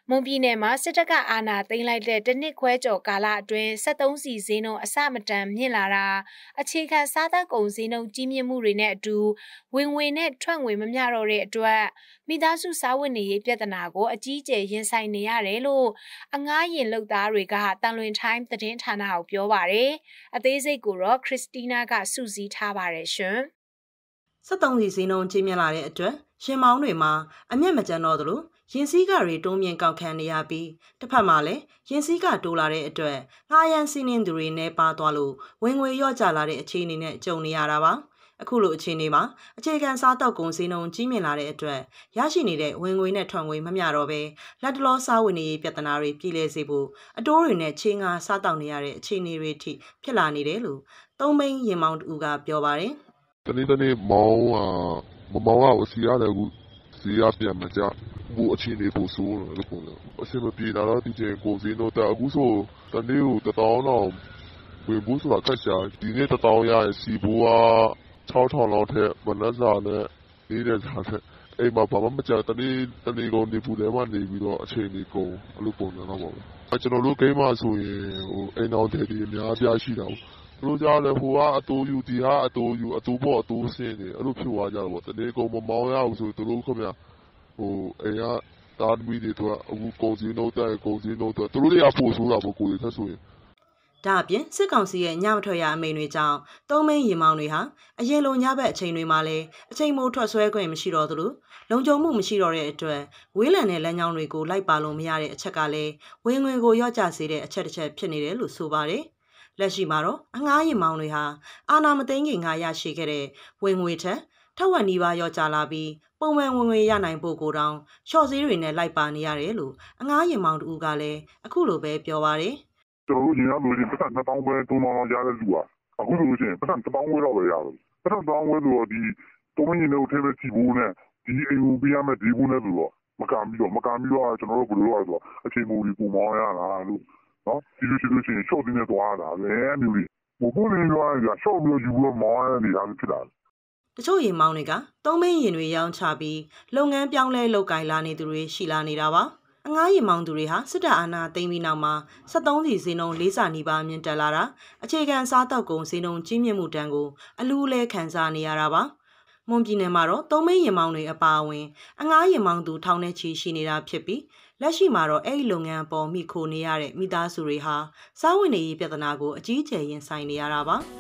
မွန်ပြည်နယ်မှာစစ်တပ်ကအာဏာသိမ်းလိုက်တဲ့တနစ်ခွဲကျော်ကာလအတွင်းစက်သုံးဆီဈေးနှုန်းအဆမတန်မြင့်လာတာအခြေခံစားသောက်ကုန်ဈေးနှုန်းကြီးမြင့်မှုတွေနဲ့အတူဝင်ငွေနဲ့ထွက်ငွေမမျှတော့တဲ့အတွက်မိသားစုစားဝတ်နေရေးပြဿနာကိုအကြီးအကျယ်ရင်ဆိုင်နေရတယ်လို့အငှားရင်လုပ်သားတွေကတန်လွင်ထိုင်းသတင်းဌာနကိုပြောပါတယ်။အသေးစိတ်ကိုတော့ခရစ်စတီးနာကစုစည်းထားပါတယ်ရှင်။စက်သုံးဆီဈေးနှုန်းကြီးမြင့်လာတဲ့အတွက်ရှင်မောင်းတွေမှာအမျက်မကျန်တော့သလိုရင်စည်းကတွေတိုးမြင့်ကောက်ခံနေရပြီးတစ်ဖက်မှာလည်းရင်စည်းကတိုးလာတဲ့အတွက်ငှားရမ်းစီးနှင်းသူတွေနဲ့ပါသွားလို့ဝင်ငွေလျော့ကျလာတဲ့အခြေအနေနဲ့ကြုံနေရတာပါအခုလိုအခြေအနေမှာအခြေခံစားတောက်ကုန်ဈေးနှုန်းကြီးမြင့်လာတဲ့အတွက်ရရှိနေတဲ့ဝင်ငွေနဲ့ထွက်ငွေမမျှတော့ဘဲလက်တလောစားဝင်နေရေးပြဿနာတွေပြည်လဲစေဖို့အတိုးတွေနဲ့ချင်းငါစားတောက်နေရတဲ့အခြေအနေတွေထိဖြစ်လာနေတယ်လို့သုံးမိန်းရင်မောင်တူကပြောပါတယ်တနေ့တနေ့မောင်းอ่ะမမောင်းတော့စီရတယ်အခုစီရပြန်မကြဘူးအခြေအနေပိုဆိုးတယ်လို့ပြောတယ်အစမပြေတာတော့ဒီကျကုန်စည်တော့အခုဆိုတနေ့ကိုတထောင်တော့ဝင်ဘူးဆိုတာခက်ရှာဒီနေ့တထောင်ရရင်စီဘူက၆ထောင်လောက်ထက်မနက်စာနဲ့နေတဲ့စားတဲ့အိမ်မှာဘာမှမကြတနေ့တနေ့ကုန်နေဘူးလည်းမနေပြီးတော့အခြေအနေကုန်အဲ့လိုပုံနေတော့ပါဘူးကျွန်တော်တို့ဂိမ်းမှာဆိုရင်ဟိုအိမ်တော်တွေအများအပြားရှိတာဘူးတို့ကြလဲဟိုကအတူယူဒီဟာအတူယူအတူပေါ်အတူဆင်းနေအဲ့လိုဖြစ်သွားကြတော့တနေ့ကုန်မမောင်းရဘူးဆိုတို့ခင်ဗျာဟိုအိမ်ကတာမီတွေတော့အခုကုန်စည်နှုန်းတက်ကုန်စည်နှုန်းတက်တို့တွေကပို့ဆိုတာပေါ့ကိုယ်တွေထက်ဆိုရင်ဒါအပြင်စစ်ကောင်စီရဲ့ညမထွက်ရအမိန့်တွေကြောင့်သုံးမင်းရင်မောင်တွေဟာအရင်လိုညဘက်အချိန်တွေမှာလည်းအချိန်မိုးထွက်ဆွဲခွင့်မရှိတော့သလိုလုံခြုံမှုမရှိတော့တဲ့အတွက်ဝေးလံတဲ့လမ်းကြောင်းတွေကိုလိုက်ပါလို့မရတဲ့အချက်ကလည်းဝင်ငွေကိုရော့ကျစေတဲ့အချက်တစ်ချက်ဖြစ်နေတယ်လို့ဆိုပါတယ်လက်ရှိမှာတော့အငှားရင်မောင်တွေဟာအာဏာမသိမ်းခင်ကရရှိခဲ့တဲ့ဝင်ငွေထက်ထက်ဝက်နီးပါးရော့ကျလာပြီးပုံမှန်ဝင်ငွေရနိုင်ဖို့ကိုတောင်ရှော့စည်းတွေနဲ့လိုက်ပါနေရတယ်လို့အငှားရင်မောင်တူကလည်းအခုလိုပဲပြောပါတယ်ကျွန်တော်တို့ရင်ရလို့ရင်ပတ်သက်နှစ်ပေါင်းပဲသုံးပေါင်းလောက်ရတဲ့လူကအခုလိုချင်းပတ်သက်တစ်ပေါင်းဝဲတော့ပဲရတယ်ပတ်သက်တစ်ပေါင်းဝဲဆိုတော့ဒီသုံးမင်းတွေထဲပဲစီဘူးနဲ့ဒီအိမ်ကိုပြရမယ်ဒီဘူးနဲ့ဆိုတော့မကမ်းပြီးတော့မကမ်းပြီးတော့ကျွန်တော်တို့ဘယ်လိုလဲဆိုတော့အချိန်မူကြီးပုံမောင်းရတာလို့နော်ဒီလိုဒီလိုချင်းရှော့တင်းနေသွားတာပဲမျိုးလေးဘိုးဘိုးလေးပြောရရှော့ပြီးယူလို့မောင်းရနေတာဖြစ်တာတချို့ရင်မောင်းတွေကသုံးမင်းရင်တွေရောင်းချပြီးလုပ်ငန်းပြောင်းလဲလုပ်ကိုင်လာနေသူတွေရှိလာနေတာပါအငှားရင်မောင်သူတွေဟာစစ်တပ်အာဏာသိမ်းပြီးနောက်မှာစက်သုံးဆီဈေးနှုန်းလေးဆနီးပါးမြင့်တက်လာတာအခြေခံစားတောက်ကုန်ဈေးနှုန်းကြီးမြင့်မှုတန်းကိုအလူးလဲခံစားနေရတာပါမွန်ပြည်နယ်မှာတော့သုံးမင်းရင်မောင်တွေအပါအဝင်အငှားရင်မောင်သူထောင်နဲ့ချီရှိနေတာဖြစ်ပြီးလက်ရှိမှာတော့အဲ့ဒီလုပ်ငန်းပေါ်မိခိုနေရတဲ့မိသားစုတွေဟာစားဝတ်နေရေးပြဿနာကိုအကြီးအကျယ်ရင်ဆိုင်နေရတာပါ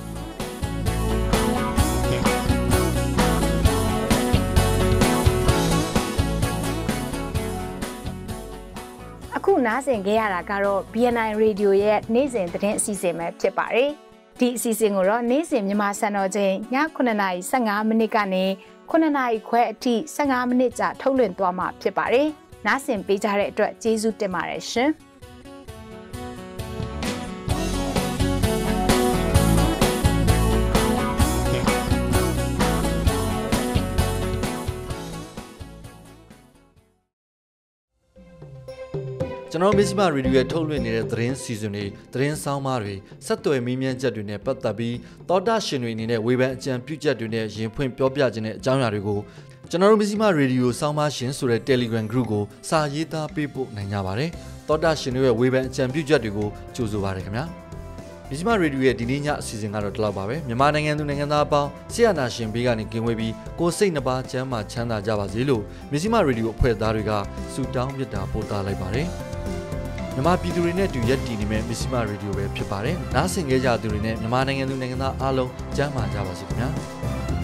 အခုနားဆင်ခဲ့ရတာကတော့ B N I Radio ရဲ့နေ့စဉ်သတင်းအစီအစဉ်ပဲဖြစ်ပါတယ်။ဒီအစီအစဉ်ကိုတော့နေ့စဉ်မြန်မာစံတော်ချိန်ညခုနှစ်နာရီဆယ်၅မိနစ်ကနေခုနှစ်နာရီခွဲအထိဆယ်၅မိနစ်ကြာထုတ်လွှင့်သွားမှာဖြစ်ပါတယ်။နားဆင်ပေးကြတဲ့အတွက်ကျေးဇူးတင်ပါတယ်ရှင်။ကျွန်တော်မစ္စမရေဒီယိုရဲ့ထုတ်လွှင့်နေတဲ့သတင်းစီစဉ်တွေသတင်းဆောင်မတွေဆက်သွယ်မေးမြန်းချက်တွေနဲ့ပတ်သက်ပြီးသောတာရှင်တွေအနေနဲ့ဝေဖန်အကြံပြုချက်တွေနဲ့ရင်ဖွင့်ပြောပြခြင်းတဲ့အကြောင်းအရာတွေကိုကျွန်တော်တို့မစ္စမရေဒီယိုဆောင်းပါရှင်ဆိုတဲ့ Telegram Group ကိုစာရေးသားပေးပို့နိုင်ကြပါတယ်သောတာရှင်တွေရဲ့ဝေဖန်အကြံပြုချက်တွေကိုကြိုဆိုပါရခင်ဗျာမစ္စမရေဒီယိုရဲ့ဒီနေ့ညအစီအစဉ်ကတော့ဒီလောက်ပါပဲမြန်မာနိုင်ငံသူနိုင်ငံသားအပေါင်းဆရာနာရှင်ဘေးကနေကင်းဝေးပြီးကိုယ်စိတ်နှပါချမ်းသာချမ်းသာကြပါစေလို့မစ္စမရေဒီယိုအဖွဲ့သားတွေကဆုတောင်းမေတ္တာပို့သလိုက်ပါတယ်မြန်မာပြည်သူတွေနဲ့တူရက်တည်နေမဲ့မစ္စမရေဒီယိုပဲဖြစ်ပါတယ်။နားဆင်ကြကြသူတွေနဲ့မြန်မာနိုင်ငံသူနိုင်ငံသားအားလုံးကျန်းမာကြပါစေခင်ဗျာ။